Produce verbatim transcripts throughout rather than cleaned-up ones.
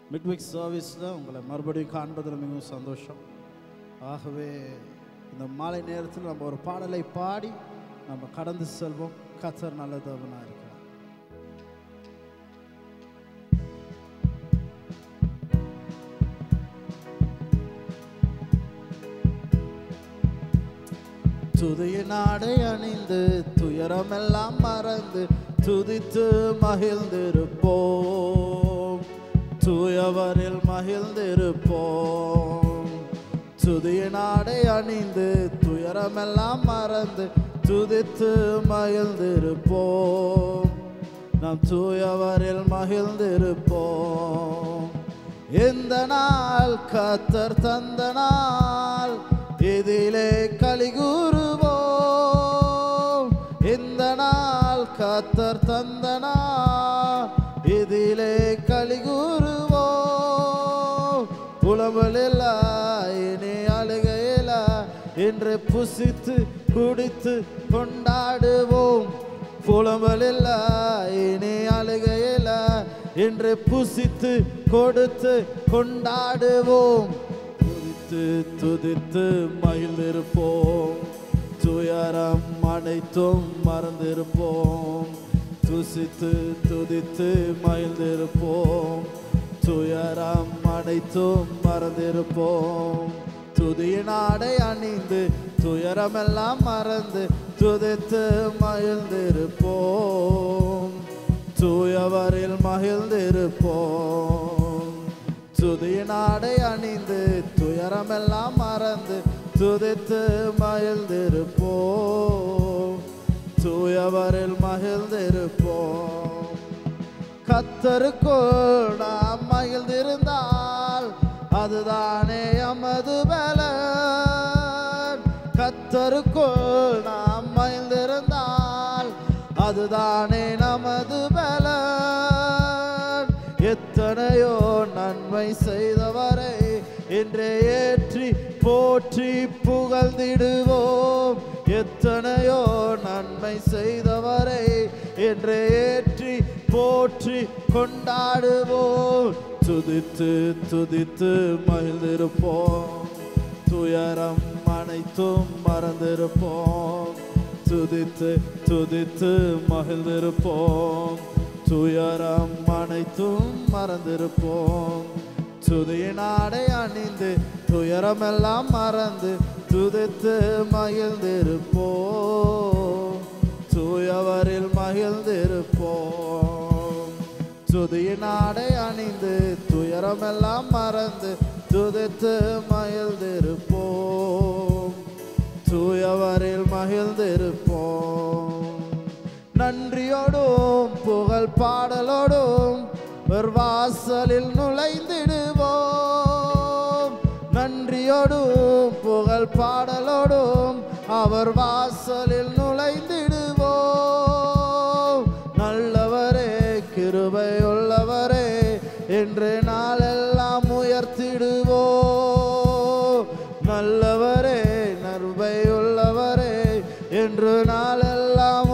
Midweek சர்வீஸில் உங்களை மறுபடியும் காண்பதில் மிகவும் சந்தோஷம். ஆகவே இந்த மாலை நேரத்தில் நம்ம ஒரு பாடலை பாடி நம்ம கடந்து செல்வோம். கர்த்தர் நல்ல தேவனாக இருக்கிறார். துதியின் ஆடை அணிந்து துயரமெல்லாம் மறந்து துதித்து மகிழ்ந்திருப்போம், தூயவரில் மகிழ்ந்திருப்போம். துதியின் ஆடை அணிந்து துயரமெல்லாம் மறந்து துதித்து மகிழ்ந்திருப்போம், நாம் தூயவரில் மகிழ்ந்திருப்போம். இந்த நாள் கர்த்தர் தந்த நாள், இதிலே கலிகூறுவோம். இந்த நாள் கர்த்தர் தந்த நாள், இதிலே கலிகூறுவோம். புலம்பலில்ல இனி அழுகையில, என்று புசித்து குடித்து கொண்டாடுவோம். புலம்பலில்ல இனி அழுகையில, என்று புசித்து கொடுத்து கொண்டாடுவோம். துதித்து துதித்து மகிழ்ந்திருப்போம், துயரம் அனைத்தும் மறந்திருப்போம். துசித்து துதித்து மகிழ்ந்திருப்போம், துயரம் அனைத்தும் மறந்திருப்போம். துதியின் ஆடை அணிந்து துயரமெல்லாம் மறந்து துதித்து மகிழ்ந்திருப்போம், தூயவரில் மகிழ்ந்திருப்போம். துதியின் ஆடை அணிந்து துயரமெல்லாம் மறந்து துதித்து மகிழ்ந்திருப்போம், தூயவரில் மகிழ்ந்திருப்போம். கர்த்தருக்குள் நாம் மகிழ்ந்திருந்தால் அதுதானே எமது பலன். கர்த்தருக்குள் நாம் மகிழ்ந்திருந்தால் அதுதானே நமது பலன். எத்தனையோ நன்மை செய்தவரை இன்றே ஏற்றி போற்றி புகழ்ந்திடுவோம். எத்தனையோ நன்மை செய்தவரை இன்றே ஏற்றி போற்றி கொண்டாடுவோம். துதித்து துதித்து மகிழ்ந்திருப்போம், துயரம் அனைத்தும் மறந்திருப்போம். துதித்து துதித்து மகிழ்ந்திருப்போம், துயரம் அனைத்தும் மறந்திருப்போம். துதியின் ஆடை அணிந்து துயரமெல்லாம் மறந்து துதித்து மகிழ்ந்திருப்போம், தூயவரில் மகிழ்ந்திருப்போம். துதியின் ஆடை அணிந்து துயரமெல்லாம் மறந்து துதித்து மகிழ்ந்திருப்போம், தூயவரில் மகிழ்ந்திருப்போம். நன்றியோடும் புகழ் பாடலோடும் ஒரு வாசலில் நுழைந்திடுவோம். நன்றியோடும் புகழ் பாடலோடும் அவர் வாசலில் நுழைந்திடுவோம். நல்லவரே கிருபை உள்ளவரே என்று நாளெல்லாம் உயர்த்திடுவோம். நல்லவரே நற்கருணை உள்ளவரே என்று நாளெல்லாம்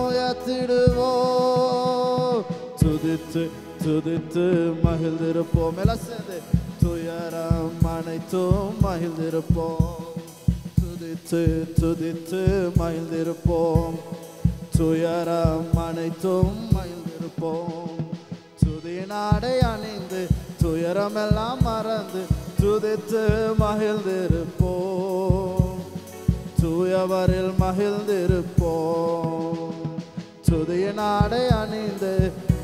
உயர்த்திடுவோம். துதித்து துதித்து மகிழ்ந்திருப்போம். எல்லாம் சேர்ந்து துயரம் அனைத்தும் மகிழ்ந்திருப்போம். துதித்து துதித்து மகிழ்ந்திருப்போம். துயரம் அனைத்தும் மகிழ்ந்திருப்போம். துதியினாடை அணிந்து துயரமெல்லாம் மறந்து துதித்து மகிழ்ந்திருப்போம். தூயவரில் மகிழ்ந்திருப்போம். துதியினாடை அணிந்து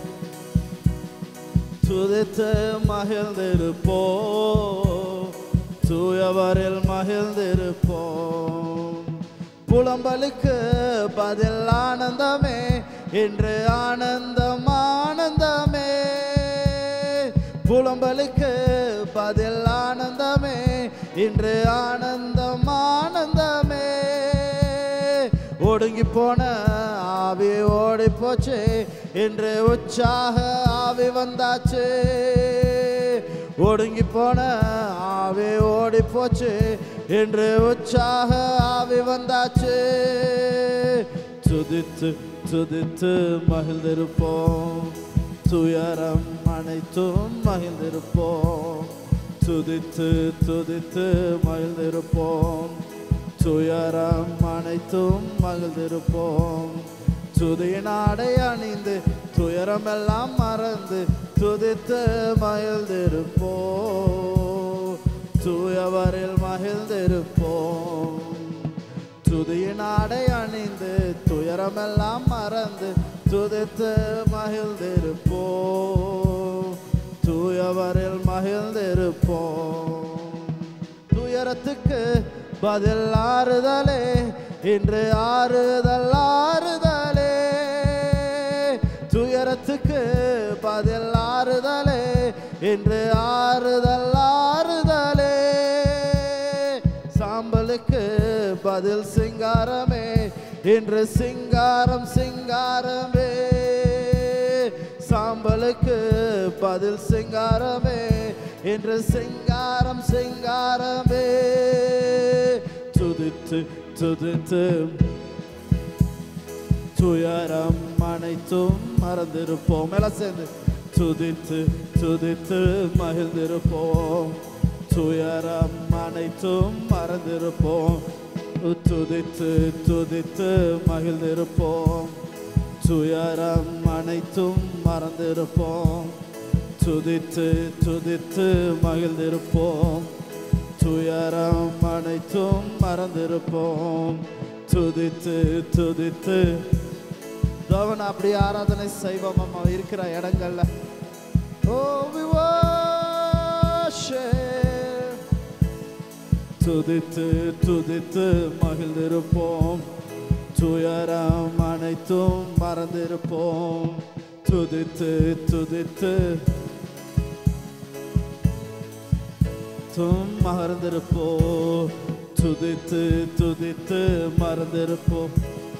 துதித்து மகிழ்ந்திருப்போம். தூயவரில் மகிழ்ந்திருப்போம். புலம்பலுக்கு பதில் ஆனந்தமே இன்று ஆனந்தம் ஆனந்தமே. புலம்பலுக்கு பதில் ஆனந்தமே இன்று ஆனந்தம் ஆனந்தமே. ஒடுங்கி போன ஆவி ஓடி போச்சு இன்று உற்சாக ஆவி வந்தாச்சு. ஒடுங்கி போன ஆவி ஓடி போச்சு இன்று உற்சாக ஆவி வந்தாச்சு. துதித்து துதித்து மகிழ்ந்திருப்போம். துயரம் அனைத்தும் மகிழ்ந்திருப்போம். துதித்து துதித்து மகிழ்ந்திருப்போம். துயரம் அனைத்தும் மகிழ்ந்திருப்போம். துதியின் ஆடை அணிந்து துயரமெல்லாம் மறந்து துதித்து மகிழ்ந்திருப்போம். தூயவரில் மகிழ்ந்திருப்போம். துதியின் ஆடை அணிந்து துயரமெல்லாம் மறந்து துதித்து மகிழ்ந்திருப்போம். தூயவரில் மகிழ்ந்திருப்போம். துயரத்துக்கு பதில் ஆறுதலே, இன்று ஆறுதல் ஆறுதலே. துயரத்துக்கு பதில் ஆறுதலே, இன்று ஆறுதல் ஆறுதலே. சாம்பலுக்கு பதில் சிங்காரமே, இன்று சிங்காரம் சிங்காரமே. சாம்பலுக்கு பதில் சிங்காரமே, இன்று சிங்காரம் சிங்காரமே. துதித்து துதித்து துயரம் அனைத்தும் மறந்திருப்போம். எல்லாம் சேர்ந்து துதித்து துதித்து மகிழ்ந்திருப்போம். துயரம் அனைத்தும் மறந்திருப்போம். துதித்து துதித்து மகிழ்ந்திருப்போம். துயரம் அனைத்தும் மறந்திருப்போம். துதித்து துதித்து மகிழ்ந்திருப்போம். துயரம் அனைத்தும் மறந்திருப்போம். துதித்து துதித்து தேவன் அப்படி ஆராதனை செய்வோம். அம்மா இருக்கிற இடங்கள்ல துதித்து துதித்து மகிழ்ந்திருப்போம். துயரம் அனைத்தும் மறந்திருப்போம். துதித்து துதித்து மறந்திருப்போம். துதித்து துதித்து மறந்திருப்போம்.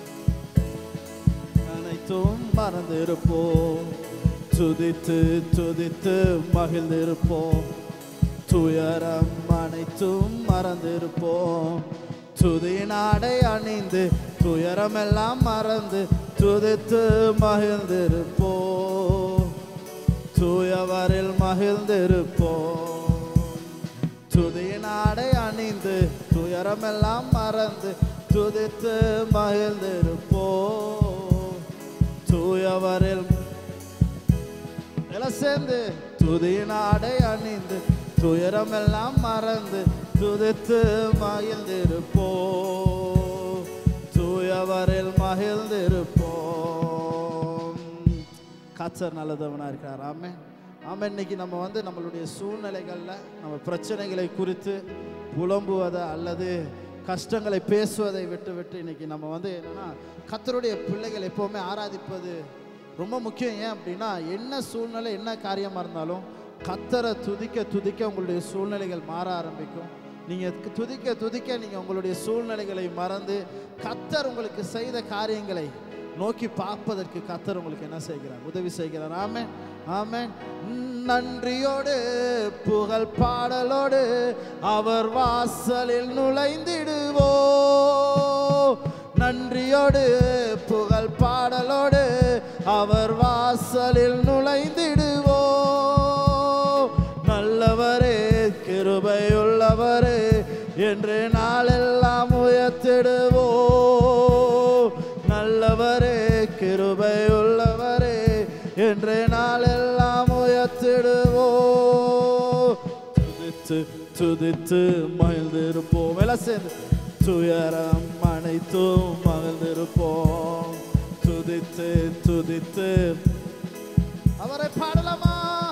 அனைத்தும் மறந்திருப்போம். துதித்து துதித்து மகிழ்ந்திருப்போம். துயரம் அனைத்தும் மறந்திருப்போம். துதியின் ஆடை அணிந்து துயரமெல்லாம் மறந்து துதித்து மகிழ்ந்திருப்போம். தூயவரில் மகிழ்ந்திருப்போம். துதியின் ஆடை அணிந்து துயரமெல்லாம் மறந்து துதித்து மகிழ்ந்திருப்போம். தூயவரில் எல்லாம் சேர்ந்து துதியின் ஆடை அணிந்து துயரமெல்லாம் மறந்து துதித்து மகிழ்ந்திருப்போம். தூயவரில் மகிழ்ந்திருப்போம். கர்த்தர் நல்லதவனா இருக்கிறார். ஆமென். ஆமாம். இன்னைக்கு நம்ம வந்து நம்மளுடைய சூழ்நிலைகளில் நம்ம பிரச்சனைகளை குறித்து புலம்புவதை அல்லது கஷ்டங்களை பேசுவதை விட்டு விட்டு இன்னைக்கு நம்ம வந்து என்னன்னா கர்த்தருடைய பிள்ளைகள் எப்போவுமே ஆராதிப்பது ரொம்ப முக்கியம். ஏன் அப்படின்னா என்ன சூழ்நிலை என்ன காரியமாக இருந்தாலும் கர்த்தரை துதிக்க துதிக்க உங்களுடைய சூழ்நிலைகள் மாற ஆரம்பிக்கும். நீங்கள் துதிக்க துதிக்க நீங்கள் உங்களுடைய சூழ்நிலைகளை மறந்து கர்த்தர் உங்களுக்கு செய்த காரியங்களை நோக்கி பார்ப்பதற்கு கர்த்தர் உங்களுக்கு என்ன செய்கிறார்? உதவி செய்கிறார். ஆமென் ஆமென். நன்றியோடு புகழ் பாடலோடு அவர் வாசலில் நுழைந்திடுவோ. நன்றியோடு புகழ் பாடலோடு அவர் வாசலில் நுழைந்திடுவோ. நல்லவரே கிருபையுள்ளவரே என்று நாளெல்லாம் உயர்த்திடுவோ. நல்லவரே கிருபையுள்ளவரே என்று நாளெல்லாம் உயர்த்திடுவோ. துதித்து துதித்து மகிழ்ந்திருப்போம். எல்லாம் சேர்ந்து துயரம் அனைத்தும் மகிழ்ந்திருப்போம். துதித்து துதித்து அவரை பாடலாமா?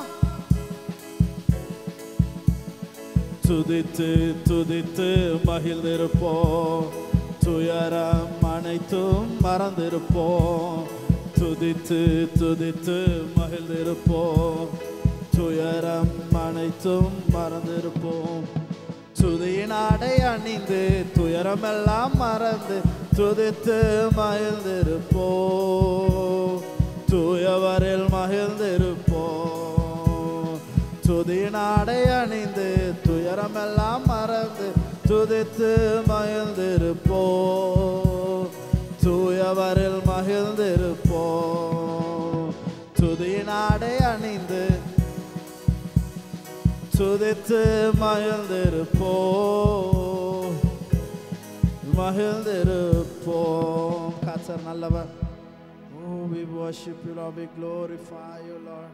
துதித்து துதித்து மகிழ்ந்திருப்போம். துயரம் அனைத்தும் மறந்திருப்போம். துதித்து துதித்து மகிழ்ந்திருப்போம். துயரம் அனைத்தும் மறந்திருப்போம். துதியின் ஆடை அணிந்து துயரமெல்லாம் மறந்து துதித்து மகிழ்ந்திருப்போம். தூயவரில் மகிழ்ந்திருப்போம். துதியின் ஆடை அணிந்து துயரமெல்லாம் மறந்து துதித்து மகிழ்ந்திருப்போம். தூயவரில் மகிழ்ந்திருப்போம். துதியின் ஆடை துதித்து மகிழ்ந்திருப்போம் மகிழ்ந்திருப்போம். கர்த்தர் நல்லவர். Oh, we worship you, Lord. We glorify you, Lord.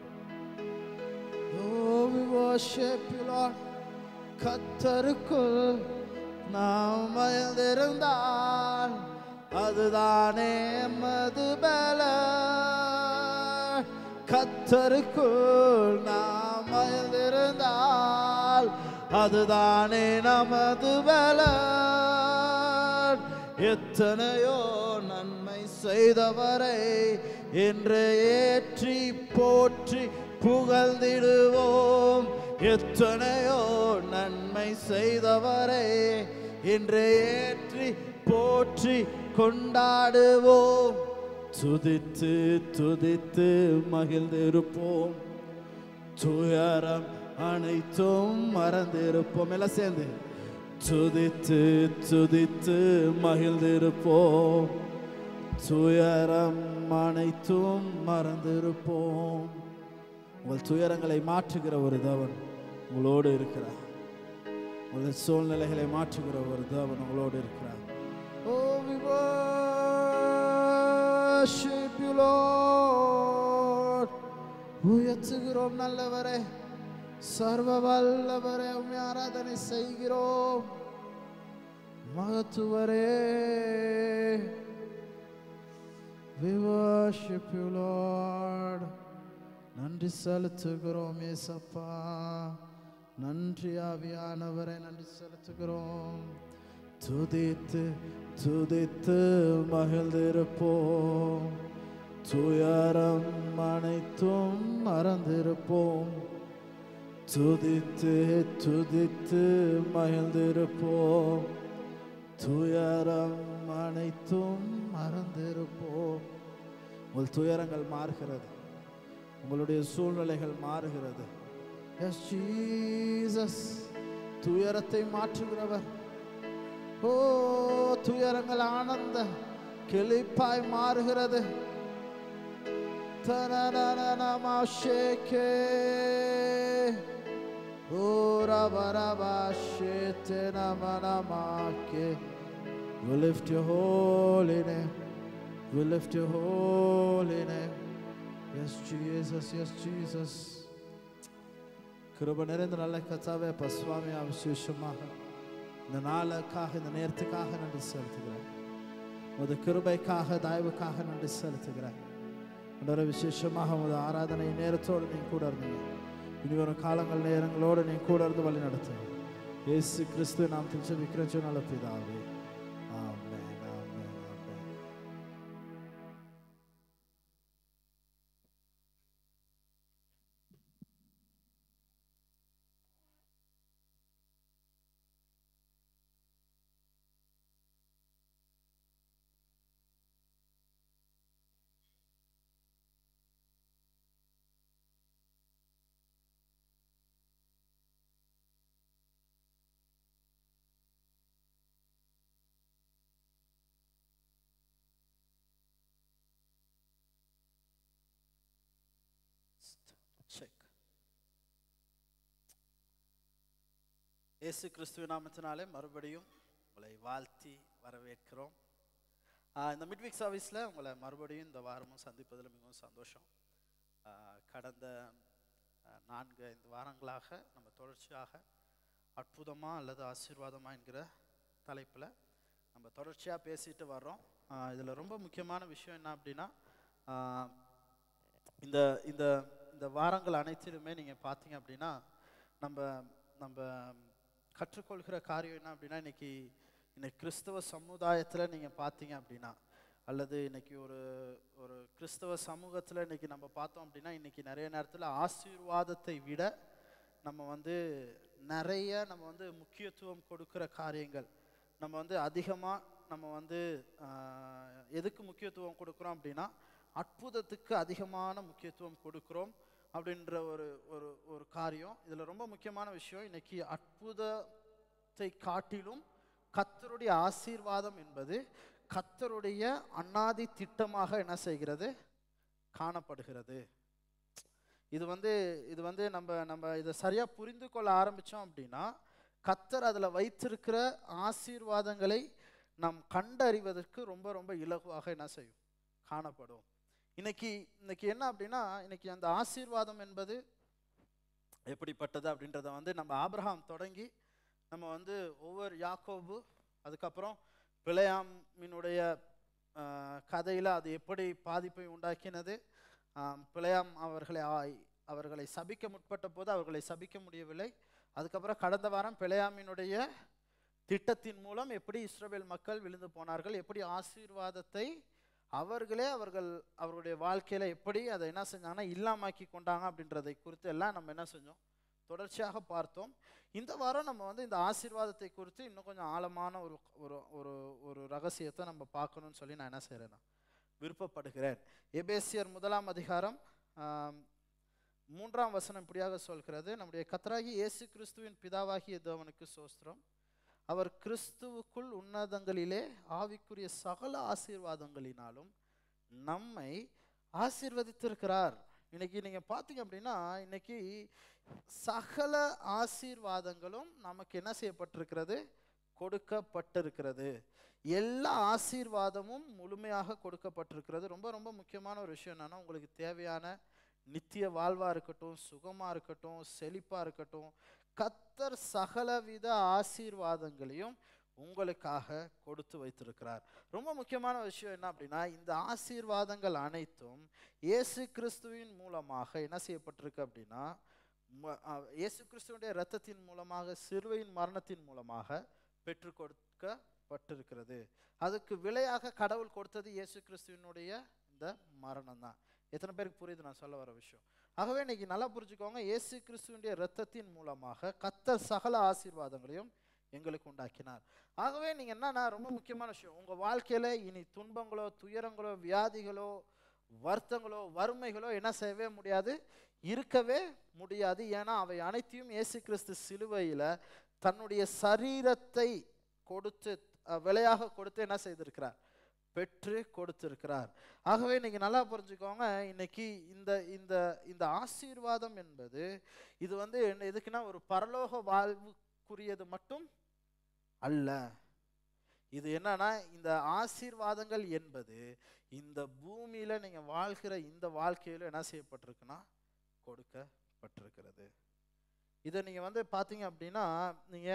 Oh, we worship you, Lord. கர்த்தருக்குள் நாம் மகிழ்ந்திருந்தால் அதுதானே எமது பலன். கர்த்தருக்குள் நாம் மகிழ்ந்திருந்தால் அதுதானே நமது பலன். எத்தனையோ நன்மை செய்தவரை என்று ஏற்றி போற்றி புகழ்ந்திடுவோம். எத்தனையோ நன்மை செய்தவரை என்று ஏற்றி போற்றி கொண்டாடுவோம். துதித்து துதித்து மகிழ்ந்திருப்போம். துயரம் அனைத்தும் மறந்திருப்போம். எல்லாம் சேர்ந்து துதித்து துதித்து மகிழ்ந்திருப்போம். துயரம் அனைத்தும் மறந்திருப்போம். உங்கள் துயரங்களை மாற்றுகிற ஒரு தேவன் உங்களோடு இருக்கிறார். உங்கள் சூழ்நிலைகளை மாற்றுகிற ஒரு தேவன் உங்களோடு இருக்கிறார். Oh, we worship you, Lord. உயர்த்துகிறோம் நல்லவரே, சர்வ வல்லவரே, உம்மை ஆராதனை செய்கிறோம். மகத்துவரே, we worship you, Lord. நன்றி செலுத்துகிறோம் ஏசப்பா. நன்றி ஆவியானவரே, நன்றி செலுத்துகிறோம். துதித்து துதித்து மகிழ்ந்திருப்போம். துயரம் அனைத்தும் மறந்திருப்போம். துதித்து துதித்து மகிழ்ந்திருப்போம். துயரம் அனைத்தும் மறந்திருப்போம். உங்கள் துயரங்கள் மாறுகிறது, உங்களுடைய சூழ்நிலைகள் மாறுகிறது. எஸ் ஜீசஸ் துயரத்தை மாற்றுகிறவர். ஓ, துயரங்கள் ஆனந்த கிளிப்பாய் மாறுகிறது. தனனனனமாஷேகே ஓ ரபரபாஷேதே நமனமாகே. We lift your holy name. We lift your holy name. Yes, Jesus. Yes, Jesus. கிருபை நிறைந்த நல்ல கர்த்தாவே, அப்பா சுவாமி, விசேஷமாக இந்த நாளுக்காக, இந்த நேரத்துக்காக நன்றி செலுத்துகிறேன். உமது கிருபைக்காக, தயவுக்காக நன்றி செலுத்துகிறேன். ஆண்டவரே, விசேஷமாக உமது ஆராதனை நேரத்தோடு நீ கூட இருந்தீங்க. இனி வரும் காலங்கள் நேரங்களோடு நீ கூட இருந்து வழி நடத்துங்க. இயேசு கிறிஸ்து நாம் ஜெபிக்கிறோம் நல்ல பிதாவே. ஆமென், ஆமென், ஆமென். இயேசு கிறிஸ்துவின் நாமத்தினாலே மறுபடியும் உங்களை வாழ்த்தி வரவேற்கிறோம். இந்த மிட்வீக் சர்வீஸில் உங்களை மறுபடியும் இந்த வாரமும் சந்திப்பதில் மிகவும் சந்தோஷம். கடந்த நான்கு ஐந்து வாரங்களாக நம்ம தொடர்ச்சியாக அற்புதமாக அல்லது ஆசீர்வாதமாக என்கிற தலைப்பில் நம்ம தொடர்ச்சியாக பேசிட்டு வர்றோம். இதில் ரொம்ப முக்கியமான விஷயம் என்ன அப்படின்னா, இந்த இந்த இந்த வாரங்கள் அனைத்திலுமே நீங்கள் பார்த்தீங்க அப்படின்னா நம்ம நம்ம கற்றுக்கொள்கிற காரியம் என்ன அப்படின்னா, இன்னைக்கு இன்னைக்கு கிறிஸ்தவ சமுதாயத்தில் நீங்கள் பார்த்தீங்க அப்படின்னா, அல்லது இன்னைக்கு ஒரு ஒரு கிறிஸ்தவ சமூகத்தில் இன்னைக்கு நம்ம பார்த்தோம் அப்படின்னா, இன்னைக்கு நிறைய நேரத்தில் ஆசீர்வாதத்தை விட நம்ம வந்து நிறைய நம்ம வந்து முக்கியத்துவம் கொடுக்கிற காரியங்கள், நம்ம வந்து அதிகமாக நம்ம வந்து எதுக்கு முக்கியத்துவம் கொடுக்குறோம் அப்படின்னா, அற்புதத்துக்கு அதிகமான முக்கியத்துவம் கொடுக்குறோம் அப்படின்ற ஒரு ஒரு ஒரு காரியம். இதில் ரொம்ப முக்கியமான விஷயம், இன்னைக்கு அற்புதத்தை காட்டிலும் கர்த்தருடைய ஆசீர்வாதம் என்பது கர்த்தருடைய அநாதி திட்டமாக என்ன செய்கிறது, காணப்படுகிறது. இது வந்து இது வந்து நம்ம நம்ம இதை சரியாக புரிந்து கொள்ள ஆரம்பித்தோம் அப்படின்னா கர்த்தர் அதில் வைத்திருக்கிற ஆசீர்வாதங்களை நாம் கண்டறிவதற்கு ரொம்ப ரொம்ப இலகுவாக என்ன செய்யும், காணப்படும். இன்னைக்கு இன்னைக்கு என்ன அப்படின்னா, இன்னைக்கு அந்த ஆசீர்வாதம் என்பது எப்படிப்பட்டது அப்படின்றத வந்து நம்ம ஆபிரகாம் தொடங்கி நம்ம வந்து ஒவ்வொரு யாக்கோபு, அதுக்கப்புறம் பிலேயாமினுடைய கதையில் அது எப்படி பாதிப்பை உண்டாக்கினது, பிலேயாம் அவர்களை அவர்களை சபிக்க முற்பட்ட போது அவர்களை சபிக்க முடியவில்லை. அதுக்கப்புறம் கடந்த வாரம் பிலேயாமினுடைய திட்டத்தின் மூலம் எப்படி இஸ்ரவேல் மக்கள் விழுந்து போனார்கள், எப்படி ஆசீர்வாதத்தை அவர்களே அவர்கள் அவர்களுடைய வாழ்க்கையில எப்படி அதை என்ன செஞ்சாங்கன்னா இல்லாமாக்கி கொண்டாங்க அப்படின்றதை குறித்து எல்லாம் நம்ம என்ன செஞ்சோம், தொடர்ச்சியாக பார்த்தோம். இந்த வாரம் நம்ம வந்து இந்த ஆசீர்வாதத்தை குறித்து இன்னும் கொஞ்சம் ஆழமான ஒரு ஒரு ஒரு ஒரு ரகசியத்தை நம்ம பார்க்கணும்னு சொல்லி நான் என்ன செய்கிறேன்னா விருப்பப்படுகிறேன். எபேசியர் முதலாம் அதிகாரம் மூன்றாம் வசனம் இப்படியாக சொல்கிறது, நம்முடைய கர்த்தராகிய இயேசு கிறிஸ்துவின் பிதாவாகிய தேவனுக்கு ஸ்தோத்திரம், அவர் கிறிஸ்துவுக்குள் உன்னதங்களிலே ஆவிக்குரிய சகல ஆசீர்வாதங்களினாலும் நம்மை ஆசீர்வதித்திருக்கிறார். இன்னைக்கு நீங்க பார்த்தீங்க அப்படின்னா இன்னைக்கு சகல ஆசீர்வாதங்களும் நமக்கு என்ன செய்யப்பட்டிருக்கிறது, கொடுக்கப்பட்டிருக்கிறது. எல்லா ஆசீர்வாதமும் முழுமையாக கொடுக்கப்பட்டிருக்கிறது. ரொம்ப ரொம்ப முக்கியமான ஒரு விஷயம் என்னன்னா, உங்களுக்கு தேவையான நித்திய வாழ்வா இருக்கட்டும், சுகமா இருக்கட்டும், செழிப்பா இருக்கட்டும், கர்த்தர் சகலவித ஆசீர்வாதங்களையும் உங்களுக்காக கொடுத்து வைத்திருக்கிறார். ரொம்ப முக்கியமான விஷயம் என்ன அப்படின்னா, இந்த ஆசீர்வாதங்கள் அனைத்தும் இயேசு கிறிஸ்துவின் மூலமாக என்ன செய்யப்பட்டிருக்கு அப்படின்னா, இயேசு கிறிஸ்துவினுடைய இரத்தத்தின் மூலமாக, சிலுவையின் மரணத்தின் மூலமாக பெற்று கொடுக்கப்பட்டிருக்கிறது. அதுக்கு விலையாக கடவுள் கொடுத்தது இயேசு கிறிஸ்துவினுடைய இந்த மரணம் தான். எத்தனை பேருக்கு புரியுது நான் சொல்ல வர விஷயம்? ஆகவே இன்னைக்கு நல்லா புரிஞ்சுக்கோங்க, இயேசு கிறிஸ்துவினுடைய இரத்தத்தின் மூலமாக கர்த்தர் சகல ஆசீர்வாதங்களையும் எங்களுக்கு உண்டாக்கினார். ஆகவே நீங்க என்னன்னா ரொம்ப முக்கியமான விஷயம், உங்க வாழ்க்கையில இனி துன்பங்களோ, துயரங்களோ, வியாதிகளோ, வருத்தங்களோ, வறுமைகளோ என்ன செய்யவே முடியாது, இருக்கவே முடியாது. ஏன்னா அவை அனைத்தையும் இயேசு கிறிஸ்து சிலுவையில தன்னுடைய சரீரத்தை கொடுத்து விலையாக கொடுத்து என்ன செய்திருக்கிறார், பெற்று கொடுத்திருக்கிறார். ஆகவே இன்னைக்கு நல்லா புரிஞ்சுக்கோங்க, இன்னைக்கு இந்த இந்த இந்த ஆசீர்வாதம் என்பது இது வந்து எதுக்குன்னா ஒரு பரலோக வாழ்வுக்குரியது மட்டும் அல்ல. இது என்னன்னா, இந்த ஆசீர்வாதங்கள் என்பது இந்த பூமியில நீங்க வாழ்கிற இந்த வாழ்க்கையில என்ன செய்யப்பட்டிருக்குன்னா கொடுக்கப்பட்டிருக்கிறது. இதை நீங்க வந்து பாத்தீங்க அப்படின்னா, நீங்க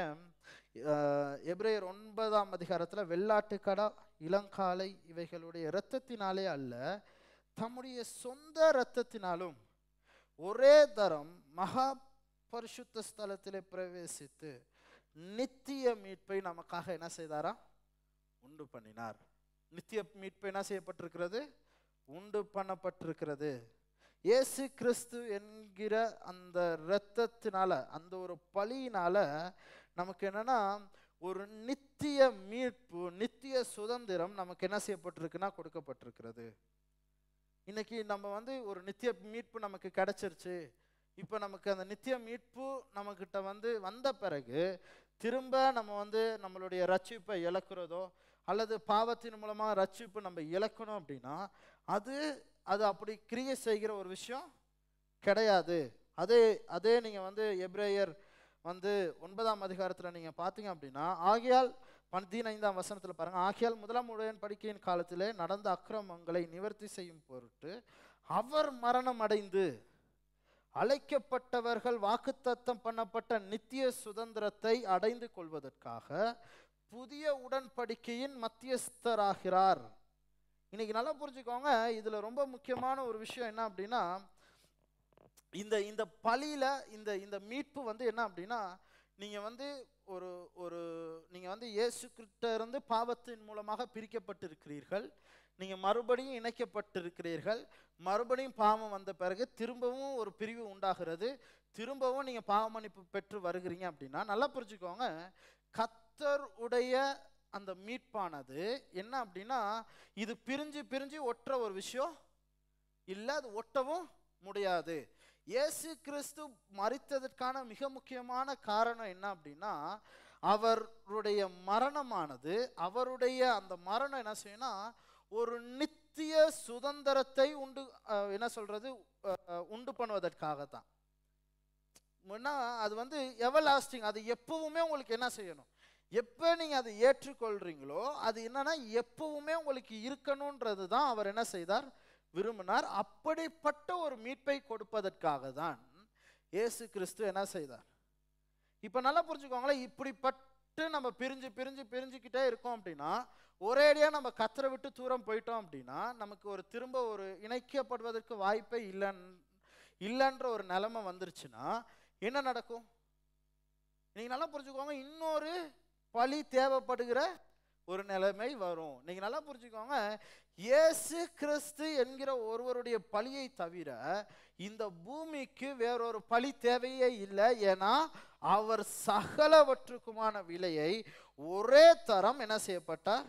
எபிரேயர் ஒன்பதாம் அதிகாரத்துல வெள்ளாட்டுக்கடா, இளங்காளை இவைகளுடைய இரத்தத்தினாலே அல்ல, தம்முடைய சொந்த இரத்தத்தினாலும் ஒரே தரம் மகா பரிசுத்த ஸ்தலத்திலே பிரவேசித்து நித்திய மீட்பை நமக்காக என்ன செய்தாரா, உண்டு பண்ணினார். நித்திய மீட்பு என்ன செய்யப்பட்டிருக்கிறது, உண்டு பண்ணப்பட்டிருக்கிறது. இயேசு கிறிஸ்து என்கிற அந்த இரத்தத்தினால, அந்த ஒரு பலியினால நமக்கு என்னன்னா ஒரு நித்திய மீட்பு, நித்திய சுதந்திரம் நமக்கு என்ன செய்யப்பட்டிருக்குன்னா கொடுக்கப்பட்டிருக்கிறது. இன்னைக்கு நம்ம வந்து ஒரு நித்திய மீட்பு நமக்கு கிடைச்சிருச்சு. இப்போ நமக்கு அந்த நித்திய மீட்பு நம்மக்கிட்ட வந்து வந்த பிறகு திரும்ப நம்ம வந்து நம்மளுடைய ரட்சிப்பை இழக்கிறதோ அல்லது பாவத்தின் மூலமாக ரட்சிப்பு நம்ம இழக்கணும் அப்படின்னா அது அது அப்படி கிரியை செய்கிற ஒரு விஷயம் கிடையாது. அதே அதே நீங்கள் வந்து எபிரேயர் வந்து ஒன்பதாம் அதிகாரத்தில் நீங்கள் பார்த்தீங்க அப்படின்னா, ஆகையால் பதினைந்தாம் வசனத்தில் பாருங்க, ஆகையால் முதலாம் உடன்படிக்கையின் காலத்திலே நடந்த அக்கிரமங்களை நிவர்த்தி செய்யும் பொருட்டு அவர் மரணம் அடைந்து அழைக்கப்பட்டவர்கள் வாக்குத்தத்தம் பண்ணப்பட்ட நித்திய சுதந்திரத்தை அடைந்து கொள்வதற்காக புதிய உடன்படிக்கையின் மத்தியஸ்தராகிறார். இன்னைக்கு நல்லா புரிஞ்சுக்கோங்க, இதுல ரொம்ப முக்கியமான ஒரு விஷயம் என்ன அப்படின்னா, இந்த இந்த பலியில இந்த இந்த மீட்பு வந்து என்ன அப்படின்னா, நீங்க வந்து ஒரு ஒரு நீங்க வந்து இயேசு கிறிஸ்துவிட்ட இருந்து பாவத்தின் மூலமாக பிரிக்கப்பட்டிருக்கிறீர்கள், நீங்க மறுபடியும் இணைக்கப்பட்டிருக்கிறீர்கள். மறுபடியும் பாவம் வந்த பிறகு திரும்பவும் ஒரு பிரிவு உண்டாகிறது, திரும்பவும் நீங்க பாவ மன்னிப்பு பெற்று வருகிறீங்க அப்படின்னா நல்லா புரிஞ்சுக்கோங்க, கர்த்தர் உடைய அந்த மீட்பானது என்ன அப்படின்னா, இது பிரிஞ்சு பிரிஞ்சு ஒற்ற ஒரு விஷயம் இல்லை, அது ஒட்டவும் முடியாது. இயேசு கிறிஸ்து மரித்ததற்கான மிக முக்கியமான காரணம் என்ன அப்படின்னா, அவருடைய மரணமானது, அவருடைய அந்த மரணம் என்ன செய்யணும்னா ஒரு நித்திய சுதந்திரத்தை உண்டு என்ன சொல்றது உண்டு பண்ணுவதற்காக தான். அது வந்து எவர் லாஸ்டிங், அது எப்பவுமே உங்களுக்கு என்ன செய்யணும், எப்போ நீங்கள் அதை ஏற்றுக்கொள்றீங்களோ அது என்னன்னா எப்பவுமே உங்களுக்கு இருக்கணும்ன்றது தான் அவர் என்ன செய்தார், விரும்பினார். அப்படிப்பட்ட ஒரு மீட்பை கொடுப்பதற்காக தான் இயேசு கிறிஸ்து என்ன செய்தார். இப்போ நல்லா புரிஞ்சுக்கோங்களேன், இப்படிப்பட்டு நம்ம பிரிஞ்சு பிரிஞ்சு பிரிஞ்சுக்கிட்டே இருக்கோம் அப்படின்னா, ஒரேடியாக நம்ம கத்தரை விட்டு தூரம் போயிட்டோம் அப்படின்னா நமக்கு ஒரு திரும்ப ஒரு இணைக்கப்படுவதற்கு வாய்ப்பே இல்லைன்னு இல்லைன்ற ஒரு நிலைமை வந்துருச்சுன்னா என்ன நடக்கும்? நீங்கள் நல்லா புரிஞ்சுக்கோங்க, இன்னொரு பலி தேவைப்படுகிற ஒரு நிலைமை வரும். நீங்க நல்லா புரிஞ்சுக்கோங்க, இயேசு கிறிஸ்து என்கிற ஒருவருடைய பலியை தவிர இந்த பூமிக்கு வேறொரு பலி தேவையே இல்லை. ஏன்னா அவர் சகலவற்றுக்குமான விலையை ஒரே தரம் என்ன செய்யப்பட்டார்,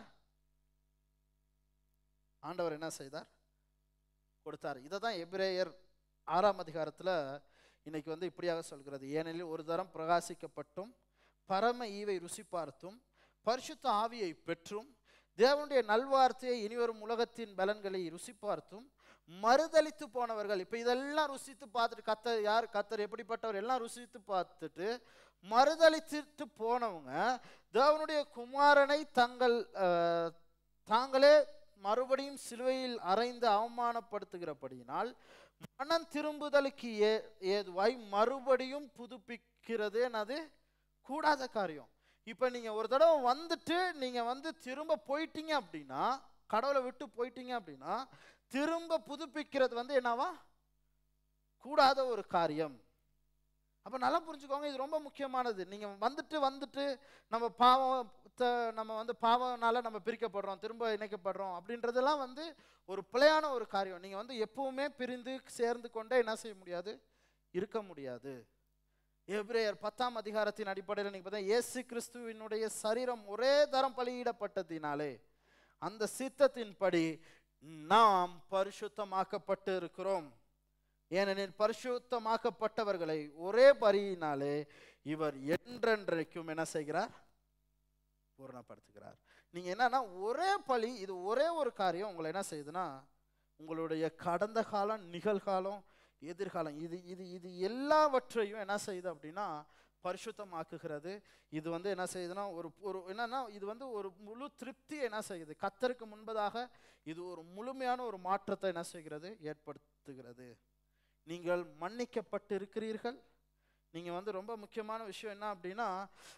ஆண்டவர் என்ன செய்தார், கொடுத்தார். இதை தான் எபிரேயர் ஆறாம் அதிகாரத்தில் இன்னைக்கு வந்து இப்படியாக சொல்கிறது, ஏனெனில் ஒரு தரம் பிரகாசிக்கப்பட்டும் பரம ஈவை ருசி பார்த்தும் பரிசுத்த ஆவியை பெற்றும் தேவனுடைய நல்வார்த்தையை இனிவரும் உலகத்தின் பலன்களை ருசி பார்த்தும் மறுதலித்து போனவர்கள். இப்போ இதெல்லாம் ருசித்து பார்த்துட்டு, கத்தர் யார், கத்தர் எப்படிப்பட்டவர் எல்லாம் ருசித்து பார்த்துட்டு மறுதலித்து போனவங்க தேவனுடைய குமாரனை தங்கள் தாங்களே மறுபடியும் சிலுவையில் அறைந்து அவமானப்படுத்துகிறபடியினால் மனம் திரும்புதலுக்கு ஏ ஏதுவாய் மறுபடியும் புதுப்பிக்கிறது என்னது கூடாத காரியம். இப்போ நீங்கள் ஒரு தடவை வந்துட்டு நீங்கள் வந்து திரும்ப போயிட்டீங்க அப்படின்னா, கடவுளை விட்டு போயிட்டீங்க அப்படின்னா திரும்ப புதுப்பிக்கிறது வந்து என்னவா கூடாத ஒரு காரியம். அப்போ நல்லா புரிஞ்சுக்கோங்க, இது ரொம்ப முக்கியமானது. நீங்கள் வந்துட்டு வந்துட்டு நம்ம பாவத்தை நம்ம வந்து பாவனால நம்ம பிரிக்கப்படுறோம், திரும்ப இணைக்கப்படுறோம் அப்படின்றதெல்லாம் வந்து ஒரு பிழையான ஒரு காரியம். நீங்கள் வந்து எப்பவுமே பிரிந்து சேர்ந்து கொண்டே என்ன செய்ய முடியாது, இருக்க முடியாது. எபிரேயர் பத்தாம் அதிகாரத்தின் அடிப்படையில் நீங்க பார்த்தா இயேசு கிறிஸ்துவினுடைய சரீரம் ஒரே தரம் பலியிடப்பட்டதினாலே அந்த சித்தத்தின்படி நாம் பரிசுத்தமாக்கப்பட்டு இருக்கிறோம். ஏனெனில் பரிசுத்தமாக்கப்பட்டவர்களை ஒரே பலியினாலே இவர் என்றென்றைக்கும் என்ன செய்கிறார், பூரணப்படுத்துகிறார். நீங்க என்னன்னா ஒரே பலி, இது ஒரே ஒரு காரியம் உங்களை என்ன செய்யுதுன்னா உங்களுடைய கடந்த காலம், நிகழ்காலம், எதிர்காலம், இது இது இது எல்லாவற்றையும் என்ன செய்யுது அப்படின்னா பரிசுத்தமாக்குகிறது. இது வந்து என்ன செய்யுதுன்னா ஒரு ஒரு என்னன்னா இது வந்து ஒரு முழு திருப்தி என்ன செய்யுது, கர்த்தருக்கு முன்பதாக இது ஒரு முழுமையான ஒரு மாற்றத்தை என்ன செய்கிறது, ஏற்படுத்துகிறது. நீங்கள் மன்னிக்கப்பட்டு இருக்கிறீர்கள். நீங்க வந்து ரொம்ப முக்கியமான விஷயம் என்ன அப்படின்னா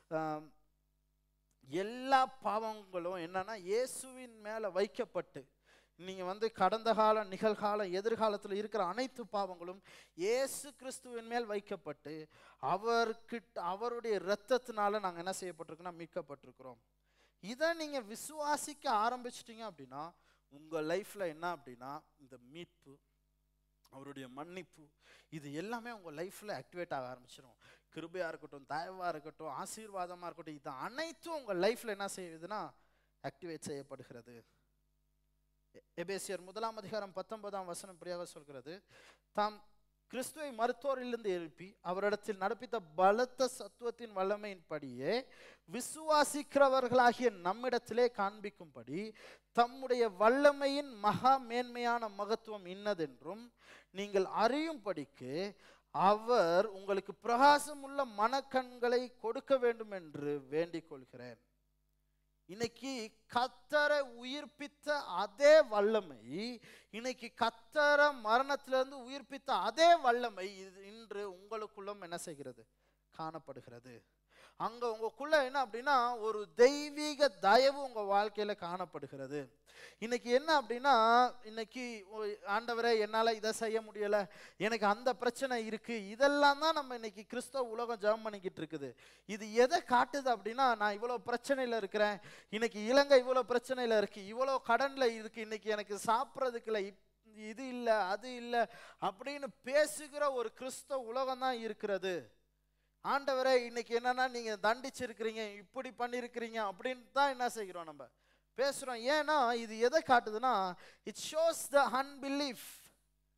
எல்லா பாவங்களும் என்னன்னா இயேசுவின் மேல வைக்கப்பட்டு, நீங்க வந்து கடந்த காலம், நிகழ்காலம், எதிர்காலத்தில் இருக்கிற அனைத்து பாவங்களும் இயேசு கிறிஸ்துவின் மேல் வைக்கப்பட்டு அவர்கிட்ட அவருடைய இரத்தத்தினால நாங்கள் என்ன செய்யப்பட்டிருக்கோம்னா மீட்கப்பட்டிருக்கிறோம். இதை நீங்க விசுவாசிக்க ஆரம்பிச்சிட்டீங்க அப்படின்னா உங்க லைஃப்ல என்ன அப்படின்னா இந்த மீட்பு, அவருடைய மன்னிப்பு, இது எல்லாமே உங்க லைஃப்ல ஆக்டிவேட் ஆக ஆரம்பிச்சிடும். கிருபையா இருக்கட்டும், தயவா இருக்கட்டும், ஆசீர்வாதமா இருக்கட்டும், இது அனைத்தும் உங்க லைஃப்ல என்ன செய்யுதுன்னா ஆக்டிவேட் செய்யப்படுகிறது. எபேசியர் முதலாம் அதிகாரம் பத்தொன்பதாம் வசனம் இப்படியாக சொல்கிறது, தாம் கிறிஸ்துவை மருத்துவரிலிருந்து எழுப்பி அவரிடத்தில் நடப்பித்த பலத்த சத்துவத்தின் வல்லமையின்படியே விசுவாசிக்கிறவர்களாகிய நம்மிடத்திலே காண்பிக்கும்படி தம்முடைய வல்லமையின் மகா மேன்மையான மகத்துவம் இன்னதென்றும் நீங்கள் அறியும்படிக்கு அவர் உங்களுக்கு பிரகாசமுள்ள மனக்கண்களை கொடுக்க வேண்டும் என்று வேண்டிக் கொள்கிறேன். இன்னைக்கு கர்த்தரை உயிர்ப்பித்த அதே வல்லமை, இன்னைக்கு கர்த்தரை மரணத்திலிருந்து உயிர்ப்பித்த அதே வல்லமை இன்று உங்களுக்குள்ளும் என்ன செய்கிறது, காணப்படுகிறது. அங்க உங்களுக்குள்ள என்ன அப்படின்னா ஒரு தெய்வீக தயவு உங்க வாழ்க்கையில காணப்படுகிறது. இன்னைக்கு என்ன அப்படின்னா இன்னைக்கு ஆண்டவரே என்னால இதை செய்ய முடியல, எனக்கு அந்த பிரச்சனை இருக்கு, இதெல்லாம் தான் நம்ம இன்னைக்கு கிறிஸ்தவ உலகம் ஜெபம் பண்ணிக்கிட்டு இருக்குது. இது எதை காட்டுது அப்படின்னா நான் இவ்வளவு பிரச்சனையில இருக்கிறேன், இன்னைக்கு இலங்கை இவ்வளவு பிரச்சனையில இருக்கு, இவ்வளவு கடன்ல இருக்கு, இன்னைக்கு எனக்கு சாப்பிட்றதுக்கு இல்லை, இது இல்லை அது இல்லை அப்படின்னு பேசுகிற ஒரு கிறிஸ்தவ உலகம் தான் இருக்கிறது. ஆண்டவரே இன்னைக்கு என்னன்னா நீங்க தண்டிச்சிருக்கிறீங்க, இப்படி பண்ணிருக்கிறீங்க அப்படின்னு தான் என்ன செய்கிறோம், நம்ம பேசுறோம். ஏன்னா இது எதை காட்டுதுன்னா இட் ஷோஸ் த அன்பிலீஃப்.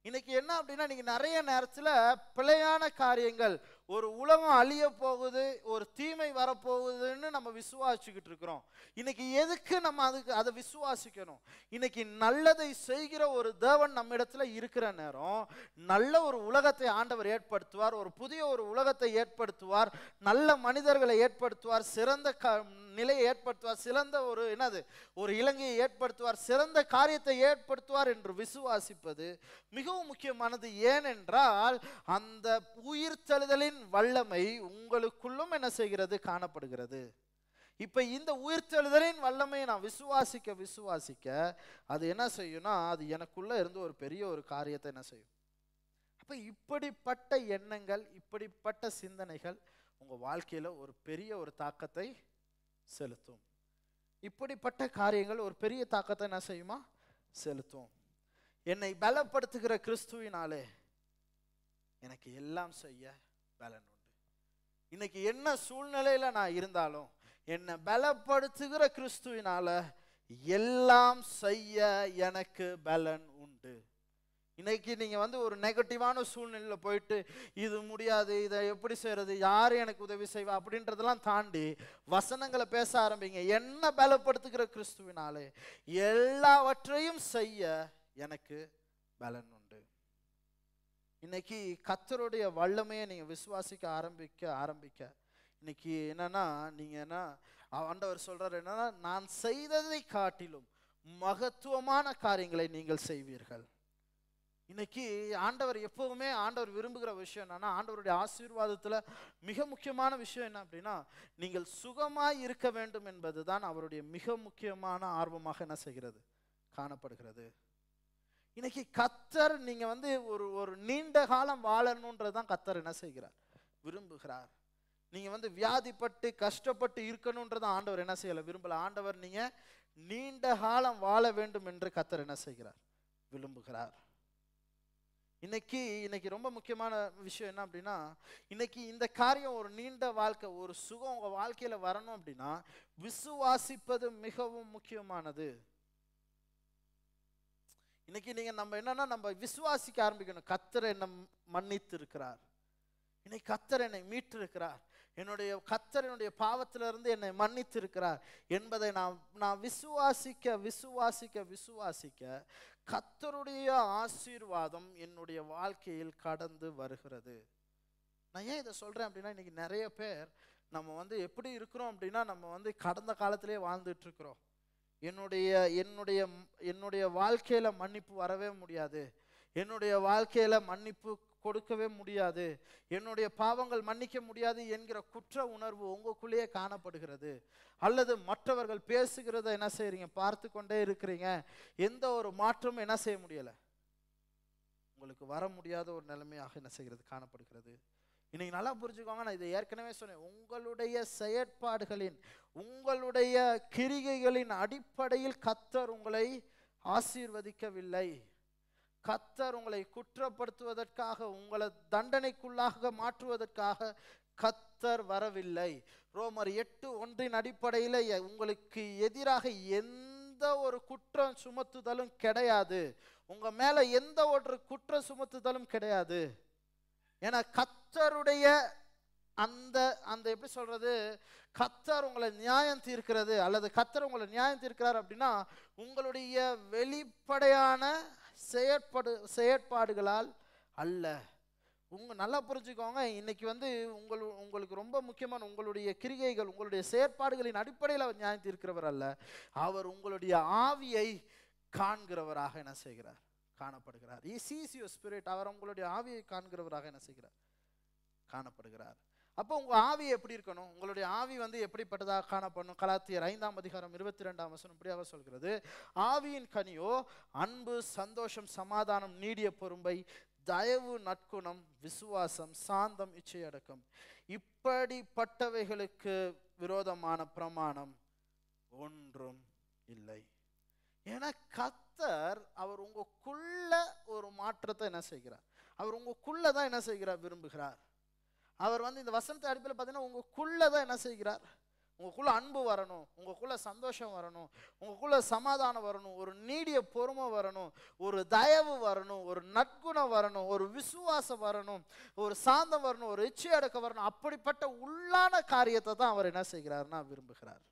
இன்னைக்கு என்ன அப்படின்னா, நீங்க நிறைய நேரத்துல பிழையான காரியங்கள், ஒரு உலகம் அழிய போகுது, ஒரு தீமை வரப்போகுதுன்னு நம்ம விசுவாசிச்சுக்கிட்டு இருக்கிறோம். இன்னைக்கு எதுக்கு நம்ம அதுக்கு அதை விசுவாசிக்கணும்? இன்னைக்கு நல்லதை செய்கிற ஒரு தேவன் நம்ம இடத்துல இருக்கிற நேரம், நல்ல ஒரு உலகத்தை ஆண்டவர் ஏற்படுத்துவார், ஒரு புதிய ஒரு உலகத்தை ஏற்படுத்துவார், நல்ல மனிதர்களை ஏற்படுத்துவார், சிறந்த க நிலையை ஏற்படுத்துவார், சிறந்த ஒரு என்னது ஒரு இலங்கையை ஏற்படுத்துவார், சிறந்த காரியத்தை ஏற்படுத்துவார் என்று விசுவாசிப்பது மிகவும் முக்கியமானது. ஏனென்றால் அந்த உயிர்த்தெழுதலின் வல்லமை உங்களுக்குள்ளும் என்ன செய்கிறது? காணப்படுகிறது. இப்ப இந்த உயிர்த்தெழுதலின் வல்லமையை நான் விசுவாசிக்க விசுவாசிக்க அது என்ன செய்யும்னா, அது எனக்குள்ள இருந்து ஒரு பெரிய ஒரு காரியத்தை என்ன செய்யும். அப்ப இப்படிப்பட்ட எண்ணங்கள், இப்படிப்பட்ட சிந்தனைகள் உங்க வாழ்க்கையில ஒரு பெரிய ஒரு தாக்கத்தை செலுத்தும். இப்படிப்பட்ட காரியங்கள் ஒரு பெரிய தாக்கத்தை என்ன செய்யுமா? செலுத்தும். என்னை பலப்படுத்துகிற கிறிஸ்துவினாலே எனக்கு எல்லாம் செய்ய பலன் உண்டு. இன்னைக்கு என்ன சூழ்நிலையில நான் இருந்தாலும் என்னை பலப்படுத்துகிற கிறிஸ்துவினால எல்லாம் செய்ய எனக்கு பலன் உண்டு. இன்னைக்கு நீங்க வந்து ஒரு நெகட்டிவான சூழ்நிலையில போயிட்டு இது முடியாது, இதை எப்படி செய்யறது, யாரு எனக்கு உதவி செய்வா அப்படின்றதெல்லாம் தாண்டி வசனங்களை பேச ஆரம்பிங்க. என்ன பலப்படுத்துகிற கிறிஸ்துவினாலே எல்லாவற்றையும் செய்ய எனக்கு பலன் உண்டு. இன்னைக்கு கர்த்தருடைய வல்லமையை நீங்க விசுவாசிக்க ஆரம்பிக்க ஆரம்பிக்க இன்னைக்கு என்னன்னா, நீங்க என்ன ஆண்டவர் சொல்றாரு என்னன்னா, நான் செய்ததை காட்டிலும் மகத்துவமான காரியங்களை நீங்கள் செய்வீர்கள். இன்னைக்கு ஆண்டவர் எப்பவுமே ஆண்டவர் விரும்புகிற விஷயம் என்னன்னா, ஆண்டவருடைய ஆசீர்வாதத்துல மிக முக்கியமான விஷயம் என்ன அப்படின்னா, நீங்கள் சுகமாய் இருக்க வேண்டும் என்பதுதான் அவருடைய மிக முக்கியமான ஆர்வமாக என்ன செய்கிறது? காணப்படுகிறது. இன்னைக்கு கர்த்தர் நீங்க வந்து ஒரு ஒரு நீண்ட காலம் வாழணும்ன்றதுதான் கர்த்தர் என்ன செய்கிறார்? விரும்புகிறார். நீங்க வந்து வியாதிப்பட்டு கஷ்டப்பட்டு இருக்கணும்ன்றத ஆண்டவர் என்ன செய்யல? விரும்பல. ஆண்டவர் நீங்க நீண்ட காலம் வாழ வேண்டும் என்று கர்த்தர் என்ன செய்கிறார்? விரும்புகிறார். இன்னைக்கு இன்னைக்கு ரொம்ப முக்கியமான விஷயம் என்ன அப்படின்னா, இன்னைக்கு இந்த காரியம் ஒரு நீண்ட வாழ்க்கை, ஒரு சுகம் உங்க வாழ்க்கையில வரணும் அப்படின்னா விசுவாசிப்பது மிகவும் முக்கியமானது. இன்னைக்கு நீங்க நம்ம என்னன்னா, நம்ம விசுவாசிக்க ஆரம்பிக்கணும். கர்த்தர் என்னை மன்னித்து இருக்கிறார், இன்னைக்கு கர்த்தர் என்னை மீட்டு இருக்கிறார், என்னுடைய கர்த்தர் என்னுடைய பாவத்திலிருந்து என்னை மன்னித்து இருக்கிறார் என்பதை நான் நான் விசுவாசிக்க விசுவாசிக்க விசுவாசிக்க கர்த்தருடைய ஆசீர்வாதம் என்னுடைய வாழ்க்கையில் கடந்து வருகிறது. நான் ஏன் இதை சொல்றேன் அப்படின்னா, இன்னைக்கு நிறைய பேர் நம்ம வந்து எப்படி இருக்கிறோம் அப்படின்னா, நம்ம வந்து கடந்த காலத்திலே வாழ்ந்துட்டு இருக்கிறோம். என்னுடைய என்னுடைய என்னுடைய வாழ்க்கையில மன்னிப்பு வரவே முடியாது, என்னுடைய வாழ்க்கையில மன்னிப்பு கொடுக்கவே முடியாது, என்னுடைய பாவங்கள் மன்னிக்க முடியாது என்கிற குற்ற உணர்வு உங்களுக்குள்ளேயே காணப்படுகிறது. அல்லது மற்றவர்கள் பேசுகிறத என்ன செய்றீங்க? பார்த்து கொண்டே இருக்கிறீங்க. எந்த ஒரு மாற்றமும் என்ன செய்ய முடியல, உங்களுக்கு வர முடியாத ஒரு நிலைமையாக என்ன செய்கிறது? காணப்படுகிறது. இன்னைக்கு நல்லா புரிஞ்சுக்கோங்க, நான் இதை ஏற்கனவே சொன்னேன். உங்களுடைய செயற்பாடுகளின், உங்களுடைய கிரிகைகளின் அடிப்படையில் கர்த்தர் உங்களை ஆசீர்வதிக்கவில்லை. கர்த்தர் உங்களை குற்றப்படுத்துவதற்காக, உங்களை தண்டனைக்குள்ளாக மாற்றுவதற்காக கர்த்தர் வரவில்லை. ரோமர் எட்டு ஒன்றின் அடிப்படையில் உங்களுக்கு எதிராக எந்த ஒரு குற்றம் சுமத்துதலும் கிடையாது. உங்க மேல எந்த ஒரு குற்ற சுமத்துதலும் கிடையாது. ஏன்னா கர்த்தருடைய அந்த அந்த எப்படி சொல்றது, கர்த்தர் உங்களை நியாயம் தீர்க்கிறது, அல்லது கர்த்தர் உங்களை நியாயம் தீர்க்கிறார் அப்படின்னா உங்களுடைய வெளிப்படையான செயற்பாடு செயற்பாடுகளால் அல்ல. உங்க நல்லா புரிஞ்சுக்கோங்க, இன்னைக்கு வந்து உங்கள் உங்களுக்கு ரொம்ப முக்கியமான உங்களுடைய கிரிகைகள், உங்களுடைய செயற்பாடுகளின் அடிப்படையில் அவர் நியாயம் தீர்க்கிறவர் அல்ல. அவர் உங்களுடைய ஆவியை காண்கிறவராக என்ன செய்கிறார்? காணப்படுகிறார். He sees your spirit. அவர் உங்களுடைய ஆவியை காண்கிறவராக என்ன செய்கிறார்? காணப்படுகிறார். அப்போ உங்க ஆவி எப்படி இருக்கணும்? உங்களுடைய ஆவி வந்து எப்படிப்பட்டதாக காணப்படணும்? கலாத்தியர் ஐந்தாம் அதிகாரம் இருபத்தி ரெண்டாம் வசனம் இப்படியாக சொல்கிறது, ஆவியின் கனியோ அன்பு, சந்தோஷம், சமாதானம், நீடிய பொறுமை, தயவு, நற்குணம், விசுவாசம், சாந்தம், இச்சையடக்கம். இப்படிப்பட்டவைகளுக்கு விரோதமான பிரமாணம் ஒன்றும் இல்லை. ஏன்னா கர்த்தர் அவர் உங்களுக்குள்ள ஒரு மாற்றத்தை என்ன செய்கிறார்? அவர் உங்களுக்குள்ளதான் என்ன செய்கிறார்? விரும்புகிறார். அவர் வந்து இந்த வசனத்தை அடிப்படையில் பார்த்தீங்கன்னா உங்களுக்குள்ளதான் என்ன செய்கிறார்? உங்களுக்குள்ள அன்பு வரணும், உங்களுக்குள்ள சந்தோஷம் வரணும், உங்களுக்குள்ள சமாதானம் வரணும், ஒரு நீடிய பொறுமை வரணும், ஒரு தயவு வரணும், ஒரு நற்குணம் வரணும், ஒரு விசுவாசம் வரணும், ஒரு சாந்தம் வரணும், ஒரு இச்சை அடக்க வரணும். அப்படிப்பட்ட உள்ளான காரியத்தை தான் அவர் என்ன செய்கிறார்னா விரும்புகிறார்.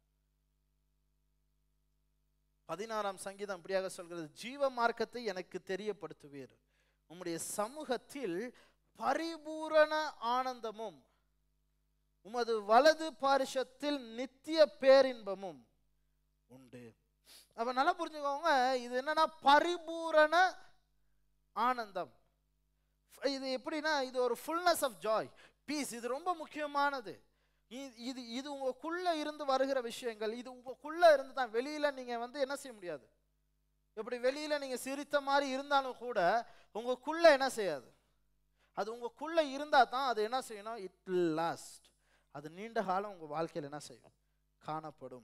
பதினாறாம் சங்கீதம் இப்படியாக சொல்கிறது, ஜீவ மார்க்கத்தை எனக்கு தெரியப்படுத்துவீர், உம்முடைய சமூகத்தில் பரிபூரண ஆனந்தமும் உமது வலது பாரிஷத்தில் நித்திய பேரின்பமும் உண்டு. அப்ப நல்லா புரிஞ்சுக்கோங்க, இது என்னன்னா பரிபூரண ஆனந்தம். இது எப்படின்னா இது ஒரு ஃபுல்னஸ் ஆஃப் ஜாய், பீஸ். இது ரொம்ப முக்கியமானது. இது இது உங்களுக்குள்ள இருந்து வருகிற விஷயங்கள். இது உங்களுக்குள்ள இருந்து தான், வெளியில நீங்க வந்து என்ன செய்ய முடியாது. எப்படி வெளியில நீங்க சிரித்த மாதிரி இருந்தாலும் கூட உங்களுக்குள்ள என்ன செய்யாது. அது உங்களுக்குள்ள இருந்தா தான் அது என்ன செய்யணும், இட் வில் லாஸ்ட். அது நீண்ட காலம் உங்க வாழ்க்கையில் என்ன செய்யும், காணப்படும்.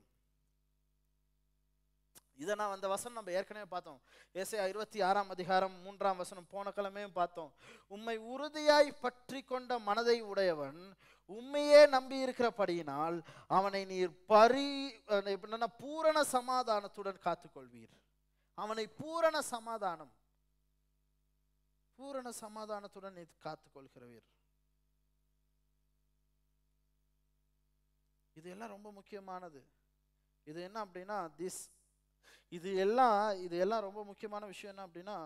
இதை நான் அந்த வசனம் நம்ம ஏற்கனவே பார்த்தோம். ஏசாயா இருபத்தி ஆறாம் அதிகாரம் மூன்றாம் வசனம் போன கிழமையும் பார்த்தோம். உம்மை உறுதியாய் பற்றி கொண்ட மனதை உடையவன் உண்மையே நம்பி இருக்கிறபடியினால் அவனை நீர் பரி என்னன்னா பூரண சமாதானத்துடன் காத்துக்கொள்வீர். அவனை பூரண சமாதானம் பூரண சமாதானத்துடன் நீர் காத்துக்கொள்கிறவீர். இது எல்லாம் ரொம்ப முக்கியமானது. இது என்ன அப்படின்னா திஸ் இது எல்லாம் இது எல்லாம் ரொம்ப முக்கியமான விஷயம். என்ன அப்படின்னா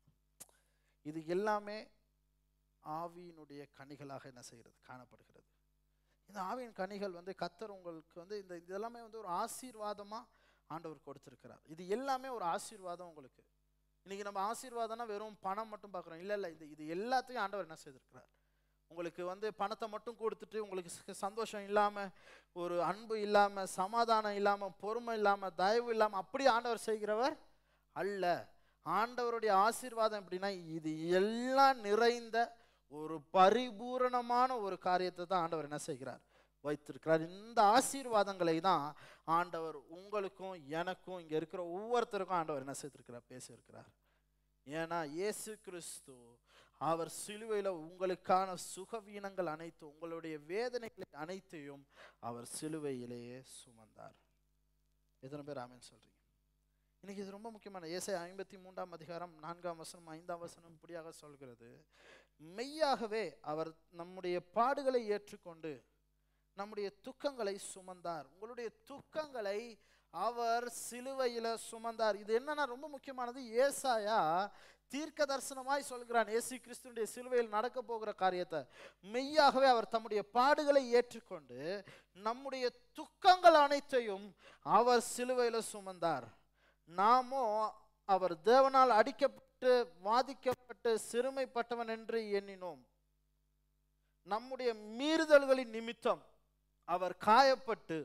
இது எல்லாமே ஆவியினுடைய கனிகளாக என்ன செய்கிறது, காணப்படுகிறது. இந்த ஆவியின் கனிகள் வந்து கர்த்தர் உங்களுக்கு வந்து இந்த இதெல்லாமே வந்து ஒரு ஆசீர்வாதமா ஆண்டவர் கொடுத்திருக்கிறார். இது எல்லாமே ஒரு ஆசீர்வாதம் உங்களுக்கு. இன்னைக்கு நம்ம ஆசீர்வாதம்னா வெறும் பணம் மட்டும் பார்க்குறோம். இல்லை இல்லை இது இது எல்லாத்தையும் ஆண்டவர் என்ன செய்திருக்கிறார். உங்களுக்கு வந்து பணத்தை மட்டும் கொடுத்துட்டு உங்களுக்கு சந்தோஷம் இல்லாமல், ஒரு அன்பு இல்லாமல், சமாதானம் இல்லாமல், பொறுமை இல்லாமல், தயவு இல்லாமல் அப்படி ஆண்டவர் செய்கிறவர் அல்ல. ஆண்டவருடைய ஆசீர்வாதம் எப்படின்னா இது எல்லாம் நிறைந்த ஒரு பரிபூரணமான ஒரு காரியத்தை தான் ஆண்டவர் என்ன செய்கிறார், வைத்திருக்கிறார். இந்த ஆசீர்வாதங்களை தான் ஆண்டவர் உங்களுக்கும் எனக்கும் இங்கே இருக்கிற ஒவ்வொருத்தருக்கும் ஆண்டவர் என்ன செய்திருக்கிறார், பேசியிருக்கிறார். ஏன்னா இயேசு கிறிஸ்து அவர் சிலுவையில் உங்களுக்கான சுகவீனங்கள் அனைத்தும், உங்களுடைய வேதனைகளை அனைத்தையும் அவர் சிலுவையிலேயே சுமந்தார். எத்தனை பேர் ஆமென் சொல்றீங்க? இன்னைக்கு இது ரொம்ப முக்கியமான. ஏசாயா ஐம்பத்தி மூன்றாம் அதிகாரம் நான்காம் வசனம் ஐந்தாம் வசனம் இப்படியாக சொல்கிறது, மெய்யாகவே அவர் நம்முடைய பாடுகளை ஏற்றுக்கொண்டு நம்முடைய துக்கங்களை சுமந்தார். உங்களுடைய துக்கங்களை அவர் சிலுவையில சுமந்தார். இது என்னன்னா ரொம்ப முக்கியமானது. ஏசாயா தீர்க்க தரிசனமாய் சொல்கிறான் இயேசு கிறிஸ்துவினுடைய சிலுவையில் நடக்க போகிற காரியத்தை. மெய்யாகவே அவர் தம்முடைய பாடுகளை ஏற்றுக்கொண்டு நம்முடைய துக்கங்கள் அனைத்தையும் அவர் சிலுவையில சுமந்தார். நாமோ அவர் தேவனால் அடிக்கப்பட்டு வாதிக்கப்பட்டு சிறுமைப்பட்டவன் என்று எண்ணினோம். நம்முடைய மீறுதல்களின் நிமித்தம் அவர் காயப்பட்டு,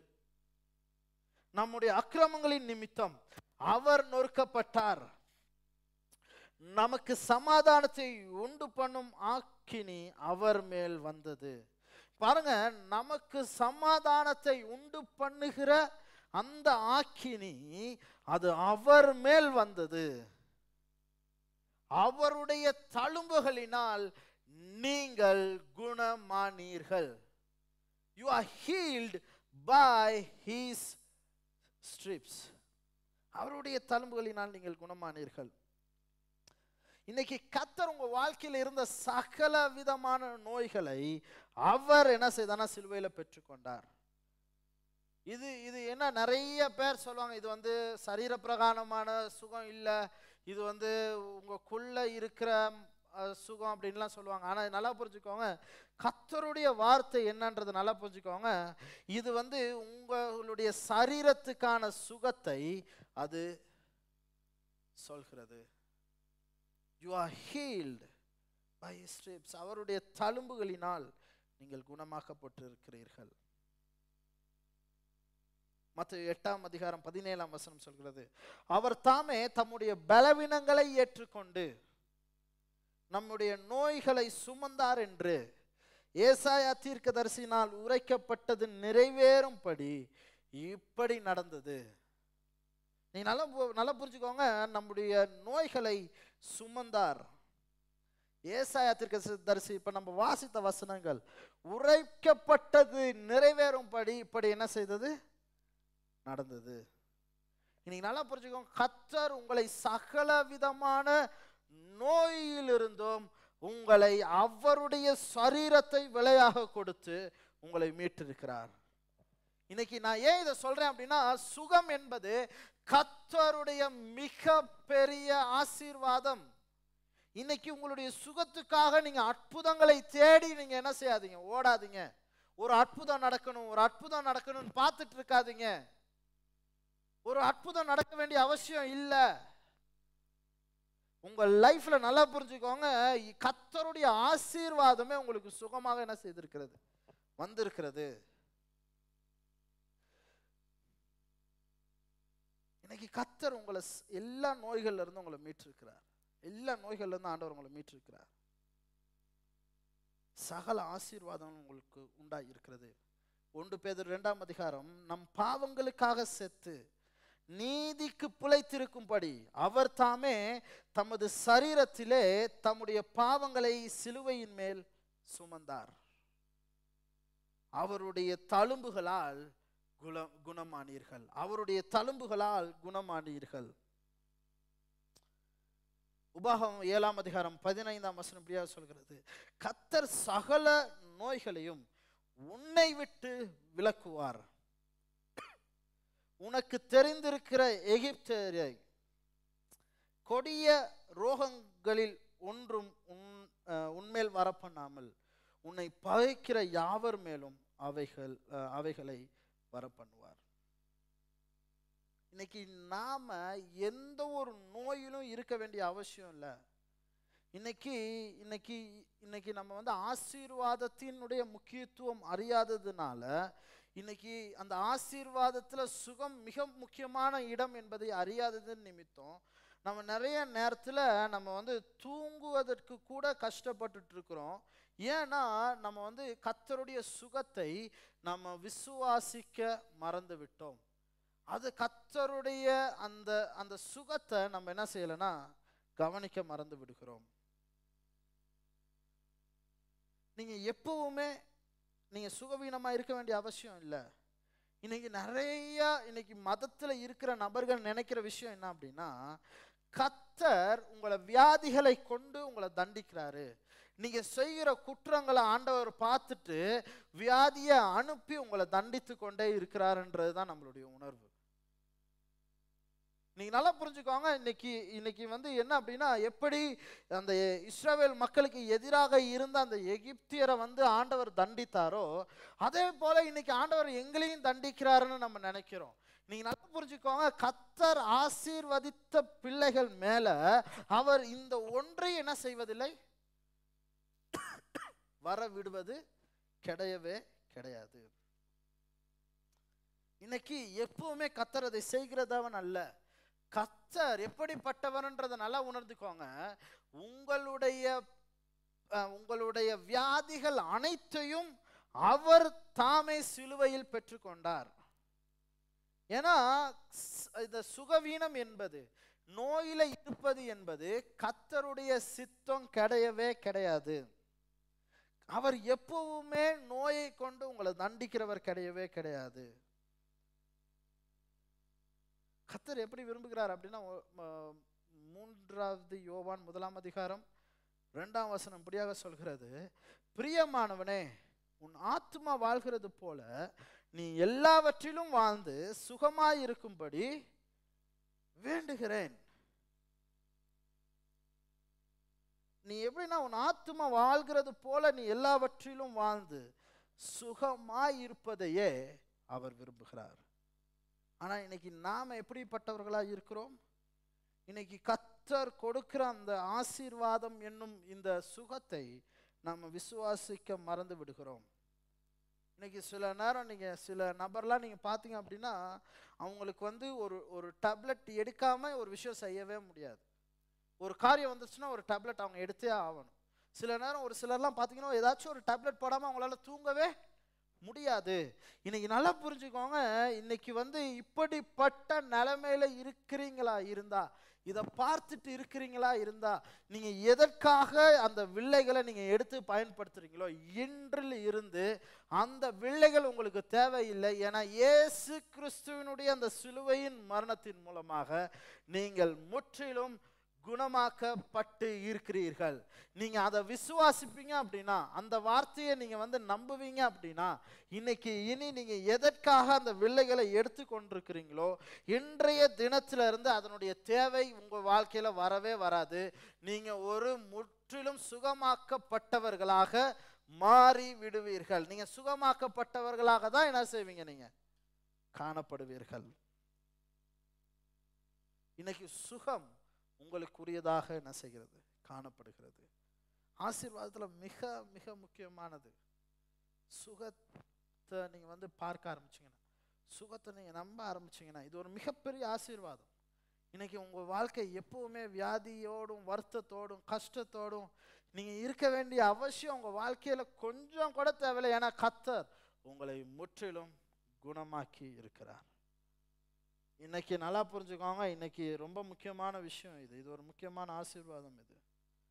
நம்முடைய அக்கிரமங்களின் நிமித்தம் அவர் நொறுக்கப்பட்டார். நமக்கு சமாதானத்தை உண்டு பண்ணும் ஆக்கினி அவர் மேல் வந்தது. பாருங்க, நமக்கு சமாதானத்தை உண்டு பண்ணுகிற அந்த ஆக்கினி அது அவர் மேல் வந்தது. அவருடைய தழும்புகளினால் நீங்கள் குணமானீர்கள். You are healed by his stripes. அவருடைய தழும்புகளினால் நீங்கள் குணமானீர்கள். இன்னைக்கு கர்த்தர் உங்க வாழ்க்கையில் இருந்த சகல விதமான நோய்களை அவர் என்ன செய்தானா சிலுவையில் பெற்றுக்கொண்டார். இது இது என்ன நிறைய பேர் சொல்லுவாங்க, இது வந்து சரீர பிரகாரமான சுகம் இல்லை, இது வந்து உங்களுக்குள்ள இருக்கிற சுகம் அப்படின்லாம் சொல்லுவாங்க. ஆனால் நல்லா புரிஞ்சுக்கோங்க, கர்த்தருடைய வார்த்தை என்னன்றது நல்லா புரிஞ்சுக்கோங்க. இது வந்து உங்களுடைய சரீரத்துக்கான சுகத்தை அது சொல்கிறது. You are healed by his stripes. அவருடைய தழும்புகளினால் நீங்கள் குணமாக்கப்பட்டிருக்கிறீர்கள். மத்தேயு எட்டாம் அதிகாரம் பதினேழாம் வசனம் சொல்கிறது, அவர் தாமே தம்முடைய பலவீனங்களை ஏற்றுக்கொண்டு நம்முடைய நோய்களை சுமந்தார் என்று ஏசாயா தீர்க்கதரிசியினால் உரைக்கப்பட்டது நிறைவேறும்படி இப்படி நடந்தது. நீ நல்லா நல்லா புரிஞ்சுக்கோங்க, நம்முடைய நோய்களை சுமந்தார் ஏசாயா தீர்க்கதரிசி. இப்ப நம்ம வாசித்த வசனங்கள் உரைக்கப்பட்டது நிறைவேறும்படி இப்படி என்ன செய்தது நடந்தது. இன்னைக்கு நல்லா புரிஞ்சுக்கோங்க, கர்த்தர் உங்களை சகல விதமான நோயிலிருந்தும் உங்களை அவருடைய சரீரத்தை விலையாக கொடுத்து உங்களை மீட்டிருக்கிறார். இன்னைக்கு நான் ஏன் இதை சொல்றேன் அப்படின்னா, சுகம் என்பது கர்த்தருடைய மிக பெரிய ஆசீர்வாதம். இன்னைக்கு உங்களுடைய சுகத்துக்காக நீங்க அற்புதங்களை தேடி நீங்க என்ன செய்யாதீங்க, ஓடாதீங்க. ஒரு அற்புதம் நடக்கணும், ஒரு அற்புதம் நடக்கணும்னு பார்த்துட்டு இருக்காதீங்க. ஒரு அற்புதம் நடக்க வேண்டிய அவசியம் இல்லை. உங்க லைஃப்ல நல்லா புரிஞ்சுக்கோங்க, கர்த்தருடைய ஆசீர்வாதமே உங்களுக்கு சுகமாக என்ன செய்திருக்கிறது, வந்திருக்கிறது. இன்னைக்கு கர்த்தர் உங்களை எல்லா நோய்கள்ல இருந்து உங்களை மீட்டிருக்கிறார். எல்லா நோய்கள்ல இருந்து ஆண்டவர் உங்களை மீட்டிருக்கிறார். சகல ஆசீர்வாதம் உங்களுக்கு உண்டாகி இருக்கிறது. ஒன்று பேதுரு இரண்டாம் அதிகாரம், நம் பாவங்களுக்காக செத்து நீதிக்கு பிழைத்திருக்கும்படி அவர் தாமே தமது சரீரத்திலே தம்முடைய பாவங்களை சிலுவையின் மேல் சுமந்தார். அவருடைய தழும்புகளால் குண குணமானீர்கள் அவருடைய தழும்புகளால் குணமானீர்கள். உபாகமம் ஏழாம் அதிகாரம் பதினைந்தாம் வசனம் இப்படியாக சொல்கிறது, கர்த்தர் சகல நோய்களையும் உன்னை விட்டு விலக்குவார். உனக்கு தெரிந்திருக்கிற எகிப்தியரை கொடிய ரோகங்களில் ஒன்றும் உன்மேல் வரப்பண்ணாமல் உன்னை பகைக்கிற யாவர் மேலும் அவைகள் அவைகளை வரப்பண்ணுவார். இன்னைக்கு நாம எந்த ஒரு நோயிலும் இருக்க வேண்டிய அவசியம் இல்லை. இன்னைக்கு இன்னைக்கு இன்னைக்கு நம்ம வந்து ஆசீர்வாதத்தினுடைய முக்கியத்துவம் அறியாததுனால இன்னைக்கு அந்த ஆசீர்வாதத்துல சுகம் மிக முக்கியமான இடம் என்பதை அறியாதது நிமித்தம் நம்ம நிறைய நேரத்துல நம்ம வந்து தூங்குவதற்கு கூட கஷ்டப்பட்டுட்டு இருக்கிறோம். ஏன்னா நம்ம வந்து கர்த்தருடைய சுகத்தை நம்ம விசுவாசிக்க மறந்து விட்டோம். அது கர்த்தருடைய அந்த அந்த சுகத்தை நம்ம என்ன செய்யலைன்னா கவனிக்க மறந்து விடுகிறோம். நீங்க எப்பவுமே நீங்க சுகவீனமா இருக்க வேண்டிய அவசியம் இல்லை. இன்னைக்கு நிறைய இன்னைக்கு மதத்துல இருக்கிற நபர்கள் நினைக்கிற விஷயம் என்ன அப்படின்னா, கர்த்தர் உங்களை வியாதிகளை கொண்டு உங்களை தண்டிக்கிறாரு, நீங்க செய்கிற குற்றங்களை ஆண்டவர் பார்த்துட்டு வியாதியை அனுப்பி உங்களை தண்டித்து கொண்டே இருக்கிறாருன்றதுதான் நம்மளுடைய உணர்வு. நீங்க நல்லா புரிஞ்சுக்கோங்க, இன்னைக்கு இன்னைக்கு வந்து என்ன அப்படின்னா, எப்படி அந்த இஸ்ரவேல் மக்களுக்கு எதிராக இருந்த அந்த எகிப்தியரை வந்து ஆண்டவர் தண்டித்தாரோ அதே போல இன்னைக்கு ஆண்டவர் எங்களையும் தண்டிக்கிறாருன்னு நம்ம நினைக்கிறோம். நீங்க நல்லா புரிஞ்சுக்கோங்க, கர்த்தர் ஆசீர்வதித்த பிள்ளைகள் மேல அவர் இந்த ஒன்றை என்ன செய்வதில்லை, வர விடுவது கிடையவே கிடையாது. இன்னைக்கு எப்பவுமே கர்த்தர் அதை செய்கிறதவன் அல்ல. கர்த்தர் எப்படிப்பட்டவர்ன்றதை நல்லா உணர்ந்துக்கோங்க. உங்களுடைய உங்களுடைய வியாதிகள் அனைத்தையும் அவர் தாமே சிலுவையில் பெற்றுக்கொண்டார். ஏன்னா இந்த சுகவீனம் என்பது, நோயில இருப்பது என்பது கர்த்தருடைய சித்தம் கிடையவே கிடையாது. அவர் எப்பவுமே நோயை கொண்டு உங்களை தண்டிக்கிறவர் கிடையவே கிடையாது. கர்த்தர் எப்படி விரும்புகிறார் அப்படின்னா, மூன்றாவது யோவான் முதலாம் அதிகாரம் இரண்டாம் வசனம் இப்படியாக சொல்கிறது, பிரியமானவனே, உன் ஆத்மா வாழ்கிறது போல நீ எல்லாவற்றிலும் வாழ்ந்து சுகமாயிருக்கும்படி வேண்டுகிறேன். நீ எப்படின்னா உன் ஆத்மா வாழ்கிறது போல நீ எல்லாவற்றிலும் வாழ்ந்து சுகமாயிருப்பதையே அவர் விரும்புகிறார். ஆனா இன்னைக்கு நாம எப்படிப்பட்டவர்களா இருக்கிறோம்? இன்னைக்கு கர்த்தர் கொடுக்கிற அந்த ஆசீர்வாதம் என்னும் இந்த சுகத்தை நாம விசுவாசிக்க மறந்து விடுகிறோம். இன்னைக்கு சில நேரம் நீங்க சில நபர்லாம் நீங்க பாத்தீங்க அப்படின்னா, அவங்களுக்கு வந்து ஒரு ஒரு டேப்லெட் எடுக்காம ஒரு விஷயம் செய்யவே முடியாது. ஒரு காரியம் வந்துச்சுன்னா ஒரு டேப்லெட் அவங்க எடுத்தே ஆகணும். சில நேரம் ஒரு சிலர்லாம் பார்த்தீங்கன்னா ஏதாச்சும் ஒரு டேப்லெட் போடாமல் அவங்களால தூங்கவே முடியாது. இன்னைக்கு நல்லா புரிஞ்சுக்கோங்க, இன்னைக்கு வந்து இப்படிப்பட்ட நிலைமையில இருக்கிறீங்களா இருந்தா, இதை பார்த்துட்டு இருக்கிறீங்களா? இருந்தா நீங்க எதற்காக அந்த வில்லைகளை நீங்க எடுத்து பயன்படுத்துறீங்களோ இன்றில் இருந்து அந்த வில்லைகள் உங்களுக்கு தேவையில்லை. ஏன்னா இயேசு கிறிஸ்துவினுடைய அந்த சிலுவையின் மரணத்தின் மூலமாக நீங்கள் முற்றிலும் குணமாக்கப்பட்டு இருக்கிறீர்கள். நீங்க அதை விசுவாசிப்பீங்க அப்படின்னா, அந்த வார்த்தையை நீங்க வந்து நம்புவீங்க அப்படின்னா, இன்னைக்கு இனி நீங்க எதற்காக அந்த வில்லைகளை எடுத்து கொண்டிருக்கிறீங்களோ இன்றைய தினத்துல இருந்து அதனுடைய தேவை உங்க வாழ்க்கையில வரவே வராது. நீங்க ஒரு முற்றிலும் சுகமாக்கப்பட்டவர்களாக மாறி விடுவீர்கள். நீங்க சுகமாக்கப்பட்டவர்களாக தான் என்ன செய்வீங்க? நீங்க காணப்படுவீர்கள். இன்னைக்கு சுகம் உங்களுக்குரியதாக என்ன செய்கிறது? காணப்படுகிறது. ஆசீர்வாதத்துல மிக மிக முக்கியமானது சுகத்தை நீங்க வந்து பார்க்க ஆரம்பிச்சீங்கன்னா, சுகத்தை நீங்க நம்ப ஆரம்பிச்சீங்கன்னா, இது ஒரு மிகப்பெரிய ஆசீர்வாதம். இன்னைக்கு உங்க வாழ்க்கை எப்பவுமே வியாதியோடும் வருத்தத்தோடும் கஷ்டத்தோடும் நீங்க இருக்க வேண்டிய அவசியம் உங்க வாழ்க்கையில கொஞ்சம் கூட தேவையில்லை. ஏன்னா கர்த்தர் உங்களை முற்றிலும் குணமாக்கி இருக்கிறார். இன்னைக்கு நல்லா புரிஞ்சுக்கோங்க, இன்னைக்கு ரொம்ப முக்கியமான விஷயம் இது. இது ஒரு முக்கியமான ஆசீர்வாதம். இது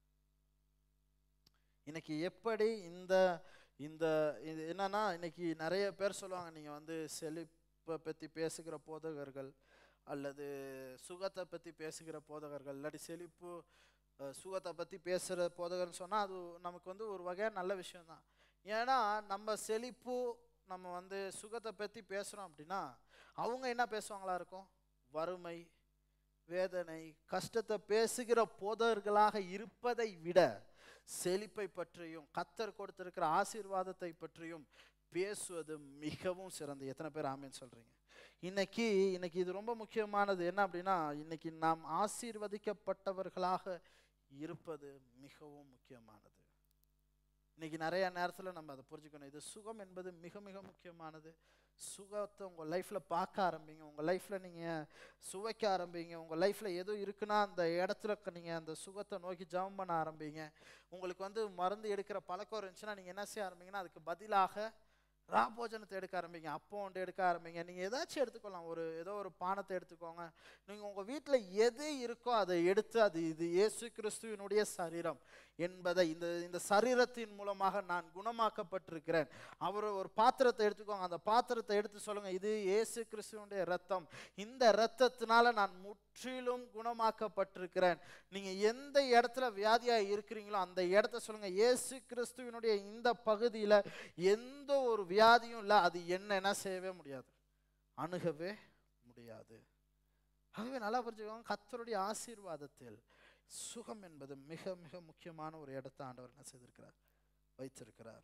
இன்னைக்கு எப்படி இந்த இந்த இது என்னன்னா, இன்னைக்கு நிறைய பேர் சொல்லுவாங்க, நீங்க வந்து செழிப்பை பத்தி பேசுகிற போதகர்கள் அல்லது சுகத்தை பத்தி பேசுகிற போதகர்கள் இல்லாட்டி செழிப்பு சுகத்தை பத்தி பேசுகிற போதகர்னு சொன்னா அது நமக்கு வந்து ஒரு வகையான நல்ல விஷயம்தான். ஏன்னா நம்ம செழிப்பு நம்ம வந்து சுகத்தை பற்றி பேசுகிறோம் அப்படின்னா அவங்க என்ன பேசுவாங்களா இருக்கும்? வறுமை, வேதனை, கஷ்டத்தை பேசுகிற போதகர்களாக இருப்பதை விட செழிப்பை பற்றியும் கர்த்தர் கொடுத்திருக்கிற ஆசீர்வாதத்தை பற்றியும் பேசுவது மிகவும் சிறந்தது. எத்தனை பேர் ஆமென் சொல்றீங்க? இன்னைக்கு இன்னைக்கு இது ரொம்ப முக்கியமானது. என்ன அப்படின்னா, இன்னைக்கு நாம் ஆசீர்வதிக்கப்பட்டவர்களாக இருப்பது மிகவும் முக்கியமானது. இன்னைக்கு நிறைய நேரத்தில் நம்ம அதை புரிஞ்சுக்கணும். இது சுகம் என்பது மிக மிக முக்கியமானது. சுகத்தை உங்கள் லைஃப்பில் பார்க்க ஆரம்பிங்க. உங்கள் லைஃப்பில் நீங்கள் சுவைக்க ஆரம்பிங்க. உங்கள் லைஃப்பில் எதோ இருக்குன்னா அந்த இடத்துல நீங்கள் அந்த சுகத்தை நோக்கி ஜெபம் பண்ண ஆரம்பிங்க. உங்களுக்கு வந்து மருந்து எடுக்கிற பழக்கம் இருந்துச்சுன்னா நீங்கள் என்ன செய்ய ஆரம்பிங்கன்னா, அதுக்கு பதிலாக ராபோஜனத்தை எடுக்க ஆரம்பிங்க, அப்பம் ஒன்று எடுக்க ஆரம்பிங்க. நீங்கள் ஏதாச்சும் எடுத்துக்கலாம், ஒரு ஏதோ ஒரு பானத்தை எடுத்துக்கோங்க. நீங்கள் உங்கள் வீட்டில் எது இருக்கோ அதை எடுத்து, அது இது இயேசு கிறிஸ்துவினுடைய சரீரம் என்பதை, இந்த இந்த சரீரத்தின் மூலமாக நான் குணமாக்கப்பட்டிருக்கிறேன். அவர் ஒரு பாத்திரத்தை எடுத்துக்கோங்க, அந்த பாத்திரத்தை எடுத்து சொல்லுங்கள், இது இயேசு கிறிஸ்துவினுடைய இரத்தம், இந்த இரத்தத்தினால நான் முற்றிலும் குணமாக்கப்பட்டிருக்கிறேன். நீங்கள் எந்த இடத்துல வியாதியாக இருக்கிறீங்களோ அந்த இடத்த சொல்லுங்கள், இயேசு கிறிஸ்துவினுடைய இந்த பகுதியில் எந்த ஒரு வியாதியும் இல்லை, அது என்ன என்ன செய்யவே முடியாது, அணுகவே முடியாது. ஆகவே நல்லா புரிஞ்சுக்கோங்க, கர்த்தருடைய ஆசீர்வாதத்தில் சுகம் என்பது மிக மிக முக்கியமான ஒரு இடத்தை ஆண்டவர் என்ன செய்திருக்கிறார், வைத்திருக்கிறார்.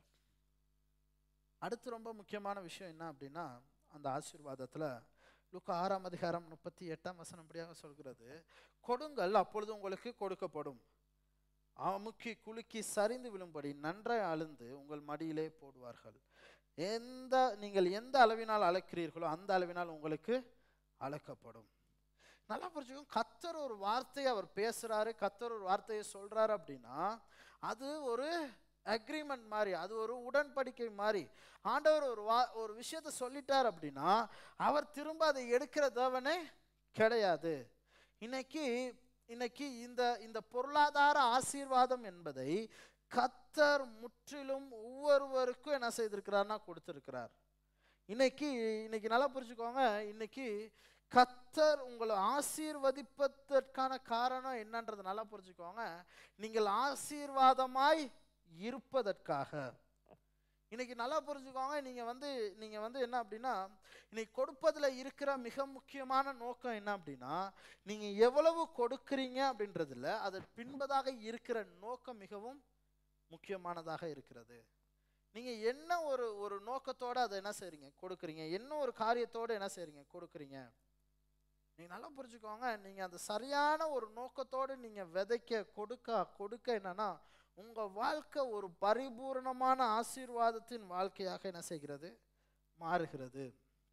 அடுத்து ரொம்ப முக்கியமான விஷயம் என்ன அப்படின்னா, அந்த ஆசீர்வாதத்தில் லூக்கா ஆறாம் அதிகாரம் முப்பத்தி எட்டாம் வசனம் அப்படியாக சொல்கிறது, கொடுங்கள் அப்பொழுது உங்களுக்கு கொடுக்கப்படும், அமுக்கி குலுக்கி சரிந்து விழும்படி நன்றாய் அழுந்து உங்கள் மடியிலே போடுவார்கள். எந்த நீங்கள் எந்த அளவினால் அளக்கிறீர்களோ அந்த அளவினால் உங்களுக்கு அளக்கப்படும். நல்லா புரிஞ்சுக்கோங்க, கர்த்தர் ஒரு வார்த்தையை அவர் பேசுறாரு, கர்த்தர் ஒரு வார்த்தையை சொல்றாரு அப்படின்னா அது ஒரு அக்ரிமெண்ட் மாதிரி, அது ஒரு உடன்படிக்கை மாதிரி. ஆண்டவர் ஒரு வா ஒரு விஷயத்தை சொல்லிட்டார் அப்படின்னா அவர் திரும்ப அதை எடுக்கிற தேவனே கிடையாது. இன்னைக்கு இன்னைக்கு இந்த இந்த பொருளாதார ஆசீர்வாதம் என்பதை கர்த்தர் முற்றிலும் ஒவ்வொருவருக்கும் என்ன செய்திருக்கிறார்னா கொடுத்திருக்கிறார். இன்னைக்கு இன்னைக்கு நல்லா புரிஞ்சுக்கோங்க, இன்னைக்கு கர்த்தர் உங்களை ஆசீர்வதிப்பதற்கான காரணம் என்னன்றது நல்லா புரிஞ்சுக்கோங்க. நீங்கள் ஆசீர்வாதமாய் இருப்பதற்காக. இன்னைக்கு நல்லா புரிஞ்சுக்கோங்க, நீங்க வந்து நீங்க வந்து என்ன அப்படின்னா, இன்னைக்கு கொடுப்பதுல இருக்கிற மிக முக்கியமான நோக்கம் என்ன அப்படின்னா, நீங்க எவ்வளவு கொடுக்கிறீங்க அப்படின்றதுல அது பின்பதாக இருக்கிற நோக்கம் மிகவும் முக்கியமானதாக இருக்கிறது. நீங்க என்ன ஒரு ஒரு நோக்கத்தோட அதை என்ன செய்றீங்க, கொடுக்குறீங்க, என்ன ஒரு காரியத்தோட என்ன செய்றீங்க, கொடுக்குறீங்க. நீங்க நல்லா புரிஞ்சுக்கோங்க, நீங்க அந்த சரியான ஒரு நோக்கத்தோடு நீங்க விதைக்க கொடுக்க கொடுக்க என்னன்னா உங்க வாழ்க்கை ஒரு பரிபூர்ணமான ஆசீர்வாதத்தின் வாழ்க்கையாக என்ன செய்கிறது, மாறுகிறது.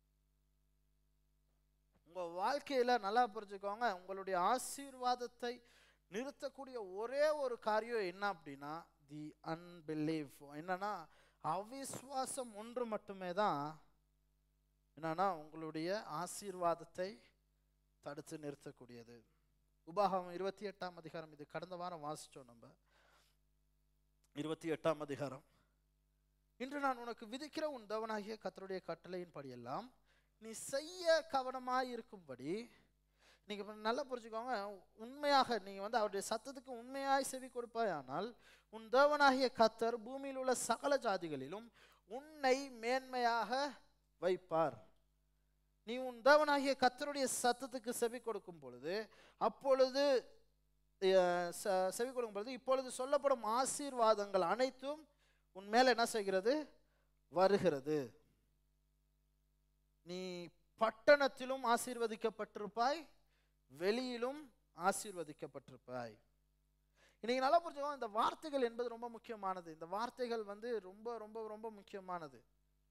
உங்க வாழ்க்கையில நல்லா புரிஞ்சுக்கோங்க, உங்களுடைய ஆசீர்வாதத்தை நிறுத்தக்கூடிய ஒரே ஒரு காரியம் என்ன அப்படின்னா தி அன்பிலீஃப். என்னன்னா அவிசுவாசம் ஒன்று மட்டுமே தான் என்னன்னா உங்களுடைய ஆசீர்வாதத்தை தடுத்து நிறுத்தக்கூடியது. உபாகமம் இருபத்தி எட்டாம் அதிகாரம், இது கடந்த வாரம் வாசிச்சோம் நம்ம. இருபத்தி எட்டாம் அதிகாரம். இன்று நான் உனக்கு விதிக்கிற உன் தேவனாகிய கர்த்தருடைய கட்டளையின் படியெல்லாம் நீ செய்ய கவனமாய் இருக்கும்படி. நீங்க நல்லா புரிஞ்சுக்கோங்க, உண்மையாக நீங்க வந்து அவருடைய சத்தத்துக்கு உண்மையாய் செவி கொடுப்பாய், ஆனால் உன் தேவனாகிய கர்த்தர் பூமியில் உள்ள சகல ஜாதிகளிலும் உன்னை மேன்மையாக வைப்பார். நீ உன் தேவனாகிய கர்த்தருடைய சத்தத்துக்கு செவி கொடுக்கும் பொழுது, அப்பொழுது செவி கொடுக்கும் பொழுது இப்பொழுது சொல்லப்படும் ஆசீர்வாதங்கள் அனைத்தும் உன் மேல என்ன செய்கிறது? வருகிறது. நீ பட்டணத்திலும் ஆசீர்வதிக்கப்பட்டிருப்பாய், வெளியிலும் ஆசீர்வதிக்கப்பட்டிருப்பாய். இன்னைக்கு நல்லா புரிஞ்சுக்கோங்க, இந்த வார்த்தைகள் என்பது ரொம்ப முக்கியமானது. இந்த வார்த்தைகள் வந்து ரொம்ப ரொம்ப ரொம்ப முக்கியமானது.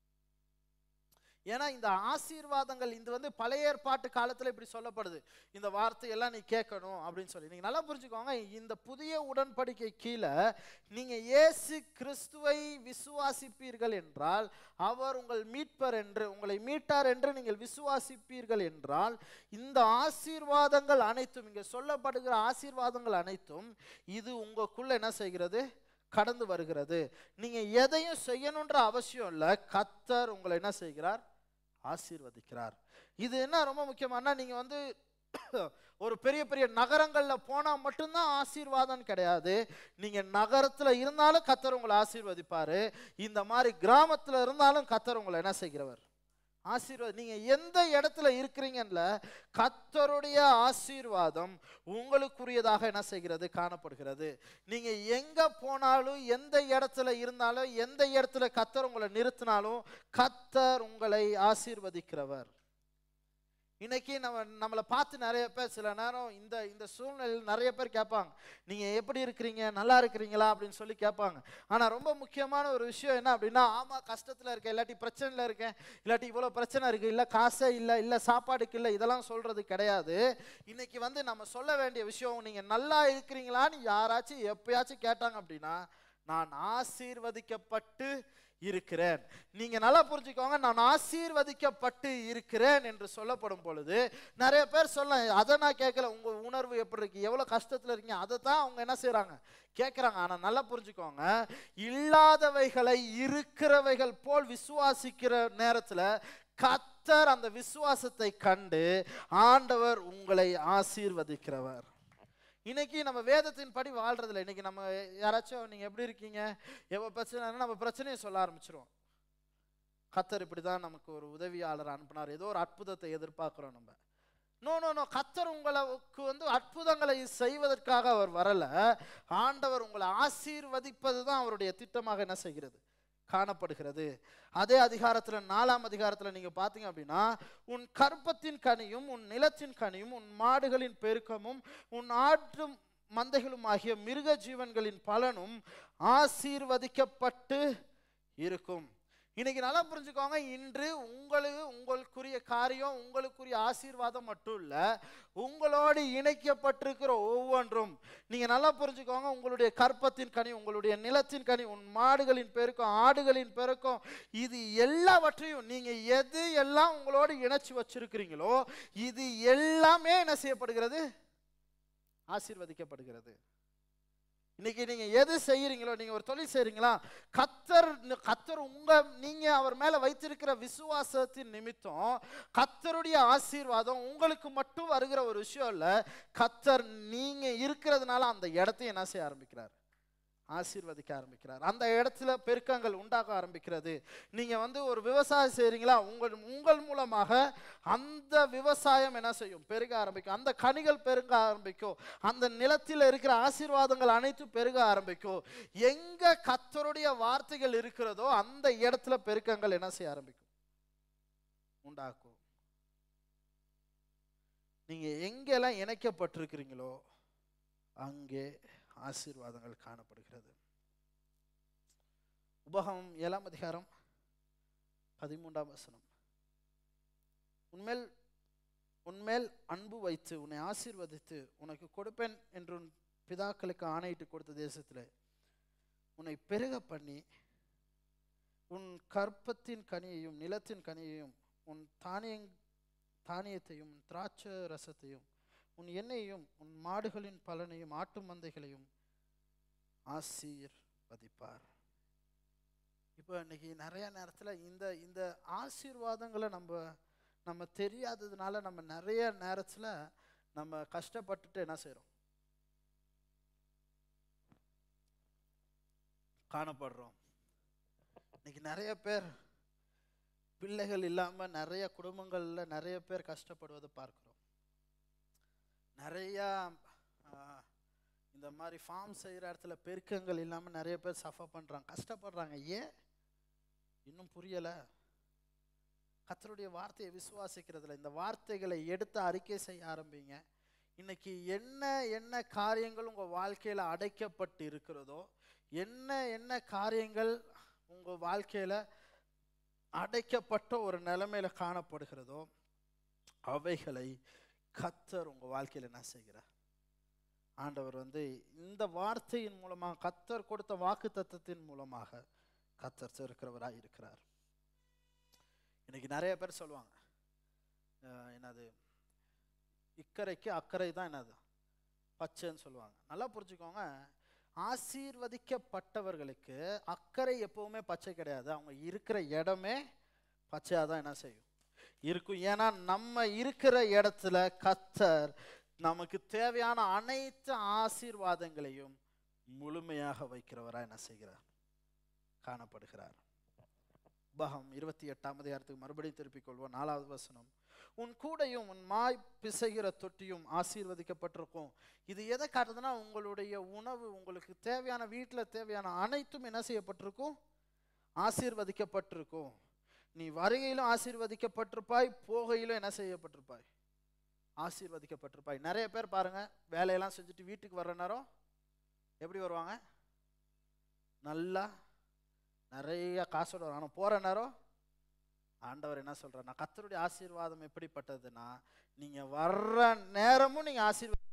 ஏன்னா இந்த ஆசீர்வாதங்கள் இது வந்து பழைய ஏற்பாட்டு காலத்துல இப்படி சொல்லப்படுது, இந்த வார்த்தையெல்லாம் நீ கேட்கணும் அப்படின்னு சொல்லி. நீங்க நல்லா புரிஞ்சுக்கோங்க, இந்த புதிய உடன்படிக்கை கீழே நீங்க இயேசு கிறிஸ்துவை விசுவாசிப்பீர்கள் என்றால், அவர் உங்கள் மீட்பர் என்று, உங்களை மீட்டார் என்று நீங்கள் விசுவாசிப்பீர்கள் என்றால், இந்த ஆசீர்வாதங்கள் அனைத்தும், இங்க சொல்லப்படுகிற ஆசீர்வாதங்கள் அனைத்தும் இது உங்களுக்குள்ள என்ன செய்கிறது? கடந்து வருகிறது. நீங்க எதையும் செய்யணும்ன்ற அவசியம் இல்லை, கர்த்தர் உங்களை என்ன செய்கிறார்? ஆசீர்வதிக்கிறார். இது என்ன ரொம்ப முக்கியமான, நீங்க வந்து ஒரு பெரிய பெரிய நகரங்கள்ல போனா மட்டும்தான் ஆசீர்வாதம் கிடையாது. நீங்க நகரத்துல இருந்தாலும் கர்த்தர் உங்களை ஆசீர்வதிப்பாரு, இந்த மாதிரி கிராமத்துல இருந்தாலும் கர்த்தர் உங்களை என்ன செய்கிறவர்? ஆசீர்வாதம். நீங்க எந்த இடத்துல இருக்கிறீங்கன்னு கர்த்தருடைய ஆசீர்வாதம் உங்களுக்குரியதாக என்ன செய்கிறது? காணப்படுகிறது. நீங்க எங்க போனாலும், எந்த இடத்துல இருந்தாலும், எந்த இடத்துல கர்த்தர் உங்களை நிறுத்தினாலும் கர்த்தர் உங்களை ஆசீர்வதிக்கிறவர். இன்னைக்கு நம்ம நம்மளை பார்த்து நிறைய பேர் சில நேரம் இந்த இந்த சூழ்நிலையில் நிறைய பேர் கேட்பாங்க, நீங்க எப்படி இருக்கிறீங்க, நல்லா இருக்கிறீங்களா அப்படின்னு சொல்லி கேட்பாங்க. ஆனா ரொம்ப முக்கியமான ஒரு விஷயம் என்ன அப்படின்னா, ஆமா கஷ்டத்துல இருக்கேன், இல்லாட்டி பிரச்சனைல இருக்கேன், இல்லாட்டி இவ்வளவு பிரச்சனை இருக்கு, இல்ல காசே இல்லை, இல்ல சாப்பாடுக்கு இல்லை, இதெல்லாம் சொல்றது கிடையாது. இன்னைக்கு வந்து நம்ம சொல்ல வேண்டிய விஷயம், நீங்க நல்லா இருக்கிறீங்களான்னு யாராச்சும் எப்பயாச்சும் கேட்டாங்க அப்படின்னா, நான் ஆசீர்வதிக்கப்பட்டு இருக்கிறேன். நீங்க நல்லா புரிஞ்சுக்கோங்க, நான் ஆசீர்வதிக்கப்பட்டு இருக்கிறேன் என்று சொல்லப்படும் பொழுது நிறைய பேர் சொல்ல, அதை நான் கேட்கல, உங்க உணர்வு எப்படி இருக்கு, எவ்வளவு கஷ்டத்துல இருக்கீங்க, அதை தான் அவங்க என்ன செய்யறாங்க? கேட்கறாங்க. ஆனா நல்லா புரிஞ்சுக்கோங்க, இல்லாதவைகளை இருக்கிறவைகள் போல் விசுவாசிக்கிற நேரத்துல கர்த்தர் அந்த விசுவாசத்தை கண்டு ஆண்டவர் உங்களை ஆசீர்வதிக்கிறவர். இன்னைக்கு நம்ம வேதத்தின் படி வாழ்றதில்ல. இன்னைக்கு நம்ம யாராச்சும் நீங்க எப்படி இருக்கீங்க, எவ்வளவு பிரச்சனை, நம்ம பிரச்சனையை சொல்ல ஆரம்பிச்சிருவோம். கர்த்தர் இப்படிதான் நமக்கு ஒரு உதவியாளர் அனுப்பினார், ஏதோ ஒரு அற்புதத்தை எதிர்பார்க்கிறோம் நம்ம. நோ நோ நோ கர்த்தர் உங்களுக்கு வந்து அற்புதங்களை செய்வதற்காக அவர் வரல. ஆண்டவர் உங்களை ஆசீர்வதிப்பது தான் அவருடைய திட்டமாக என்ன செய்கிறது? காணப்படுகிறது. அதே அதிகாரத்துல, நாலாம் அதிகாரத்துல நீங்க பாத்தீங்க அப்படின்னா, உன் கற்பத்தின் கனியும் உன் நிலத்தின் கனியும் உன் மாடுகளின் பெருக்கமும் உன் ஆட்டு மந்தைகளும் ஆகிய மிருக ஜீவன்களின் பலனும் ஆசீர்வதிக்கப்பட்டு இருக்கும். இன்னைக்கு நல்லா புரிஞ்சுக்கோங்க, இன்று உங்களுக்கு உங்களுக்குரிய காரியம், உங்களுக்குரிய ஆசீர்வாதம் மட்டும் இல்ல, உங்களோடு இணைக்கப்பட்டிருக்கிற ஒவ்வொன்றும். நீங்க நல்லா புரிஞ்சுக்கோங்க, உங்களுடைய கற்பத்தின் கனி, உங்களுடைய நிலத்தின் கனி, உன் மாடுகளின் பெருக்கம், ஆடுகளின் பெருக்கம், இது எல்லாவற்றையும் நீங்க எது எல்லாம் உங்களோடு இணைச்சு வச்சிருக்கிறீங்களோ இது எல்லாமே என்ன செய்யப்படுகிறது? ஆசீர்வதிக்கப்படுகிறது. இன்னைக்கு நீங்க எது செய்யறீங்களோ, நீங்க ஒரு தொழில் செய்றீங்களா, கர்த்தர் கர்த்தர் உங்க நீங்க அவர் மேல வைத்திருக்கிற விசுவாசத்தின் நிமித்தம் கர்த்தருடைய ஆசீர்வாதம் உங்களுக்கு மட்டும் வருகிற ஒரு விஷயம் இல்ல. கர்த்தர் நீங்க இருக்கிறதுனால அந்த இடத்தை என்ன செய்ய ஆரம்பிக்கிறார்? ஆசீர்வதிக்க ஆரம்பிக்கிறார். அந்த இடத்துல பெருக்கங்கள் உண்டாக ஆரம்பிக்கிறது. நீங்க வந்து ஒரு விவசாயம் செய்றீங்களா, உங்கள் உங்கள் மூலமாக அந்த விவசாயம் என்ன செய்யும்? பெருக ஆரம்பிக்கும். அந்த கனிகள் பெருக ஆரம்பிக்கும். அந்த நிலத்தில் இருக்கிற ஆசீர்வாதங்கள் அனைத்தும் பெருக ஆரம்பிக்கும். எங்க கர்த்தருடைய வார்த்தைகள் இருக்கிறதோ அந்த இடத்துல பெருக்கங்கள் என்ன செய்ய ஆரம்பிக்கும்? உண்டாக்கும். நீங்க எங்கெல்லாம் இணைக்கப்பட்டிருக்கிறீங்களோ அங்கே ஆசீர்வாதங்கள் காணப்படுகிறது. உபாகமம் ஏழாம் அதிகாரம் பதிமூன்றாம் வசனம், உன்மேல் உன்மேல் அன்பு வைத்து உன்னை ஆசீர்வதித்து உனக்கு கொடுப்பேன் என்று உன் பிதாக்களுக்கு ஆணையிட்டு கொடுத்த தேசத்தில் உன்னை பெருக பண்ணி உன் கற்பத்தின் கனியையும் நிலத்தின் கனியையும் உன் தானிய தானியத்தையும் திராட்சை ரசத்தையும் உன் எண்ணெயையும் உன் மாடுகளின் பலனையும் ஆட்டு மந்தைகளையும் ஆசீர்வதிப்பார். இப்போ இன்னைக்கு நிறைய நேரத்தில் இந்த இந்த ஆசீர்வாதங்களை நம்ம நம்ம தெரியாததுனால நம்ம நிறைய நேரத்தில் நம்ம கஷ்டப்பட்டுட்டு என்ன செய்கிறோம், காணப்படுறோம். இன்னைக்கு நிறைய பேர் பிள்ளைகள் இல்லாமல் நிறைய குடும்பங்களில் நிறைய பேர் கஷ்டப்படுவதை பார்க்குறோம். நிறையா இந்த மாதிரி ஃபார்ம் செய்கிற இடத்துல பெருக்கங்கள் இல்லாமல் நிறைய பேர் சஃபர் பண்ணுறாங்க, கஷ்டப்படுறாங்க. ஏன் இன்னும் புரியலை? கர்த்தருடைய வார்த்தையை விசுவாசிக்கிறதுல இந்த வார்த்தைகளை எடுத்து அறிக்கை செய்ய ஆரம்பிங்க. இன்னைக்கு என்ன என்ன காரியங்கள் உங்கள் வாழ்க்கையில் அடைக்கப்பட்டு இருக்கிறதோ, என்ன என்ன காரியங்கள் உங்கள் வாழ்க்கையில் அடைக்கப்பட்ட ஒரு நிலைமையில காணப்படுகிறதோ, அவைகளை கர்த்தர் உங்கள் வாழ்க்கையில் என்ன செய்கிறார்? ஆண்டவர் வந்து இந்த வார்த்தையின் மூலமாக, கர்த்தர் கொடுத்த வாக்கு தத்தத்தின் மூலமாக கர்த்தர் இருக்கிறவராக இருக்கிறார். இன்னைக்கு நிறைய பேர் சொல்லுவாங்க, என்னது இக்கரைக்கு அக்கறை தான் என்னது பச்சைன்னு சொல்லுவாங்க. நல்லா புரிஞ்சுக்கோங்க, ஆசீர்வதிக்கப்பட்டவர்களுக்கு அக்கறை எப்பவுமே பச்சை கிடையாது. அவங்க இருக்கிற இடமே பச்சையாக தான் என்ன செய்யும் இருக்கும். ஏன்னா நம்ம இருக்கிற இடத்துல கர்த்தர் நமக்கு தேவையான அனைத்து ஆசீர்வாதங்களையும் முழுமையாக வைக்கிறவராக என்ன செய்கிறார், காணப்படுகிறார். உபாகம் இருபத்தி எட்டாம் அதிகாரத்துக்கு மறுபடியும் திருப்பிக் கொள்வோம். நாலாவது வசனம், உன் கூடையும் உன் மாய் பிசைகிற தொட்டியும் ஆசீர்வதிக்கப்பட்டிருக்கும். இது எதை காட்டுதுன்னா, உங்களுடைய உணவு, உங்களுக்கு தேவையான வீட்டில் தேவையான அனைத்தும் என்ன செய்யப்பட்டிருக்கும், ஆசீர்வதிக்கப்பட்டிருக்கும். நீ வருகையிலும் ஆசீர்வதிக்கப்பட்டிருப்பாய், போகையிலும் என்ன செய்யப்பட்டிருப்பாய், ஆசீர்வதிக்கப்பட்டிருப்பாய். நிறைய பேர் பாருங்க, வேலையெல்லாம் செஞ்சுட்டு வீட்டுக்கு வர்ற நேரம் எப்படி வருவாங்க, நல்லா நிறைய காசோட வரும். ஆனால் போகிற நேரம் ஆண்டவர் என்ன சொல்றார், நான் கர்த்தருடைய ஆசீர்வாதம் எப்படிப்பட்டதுன்னா, நீங்க வர்ற நேரமும் நீங்க ஆசீர்வாதம்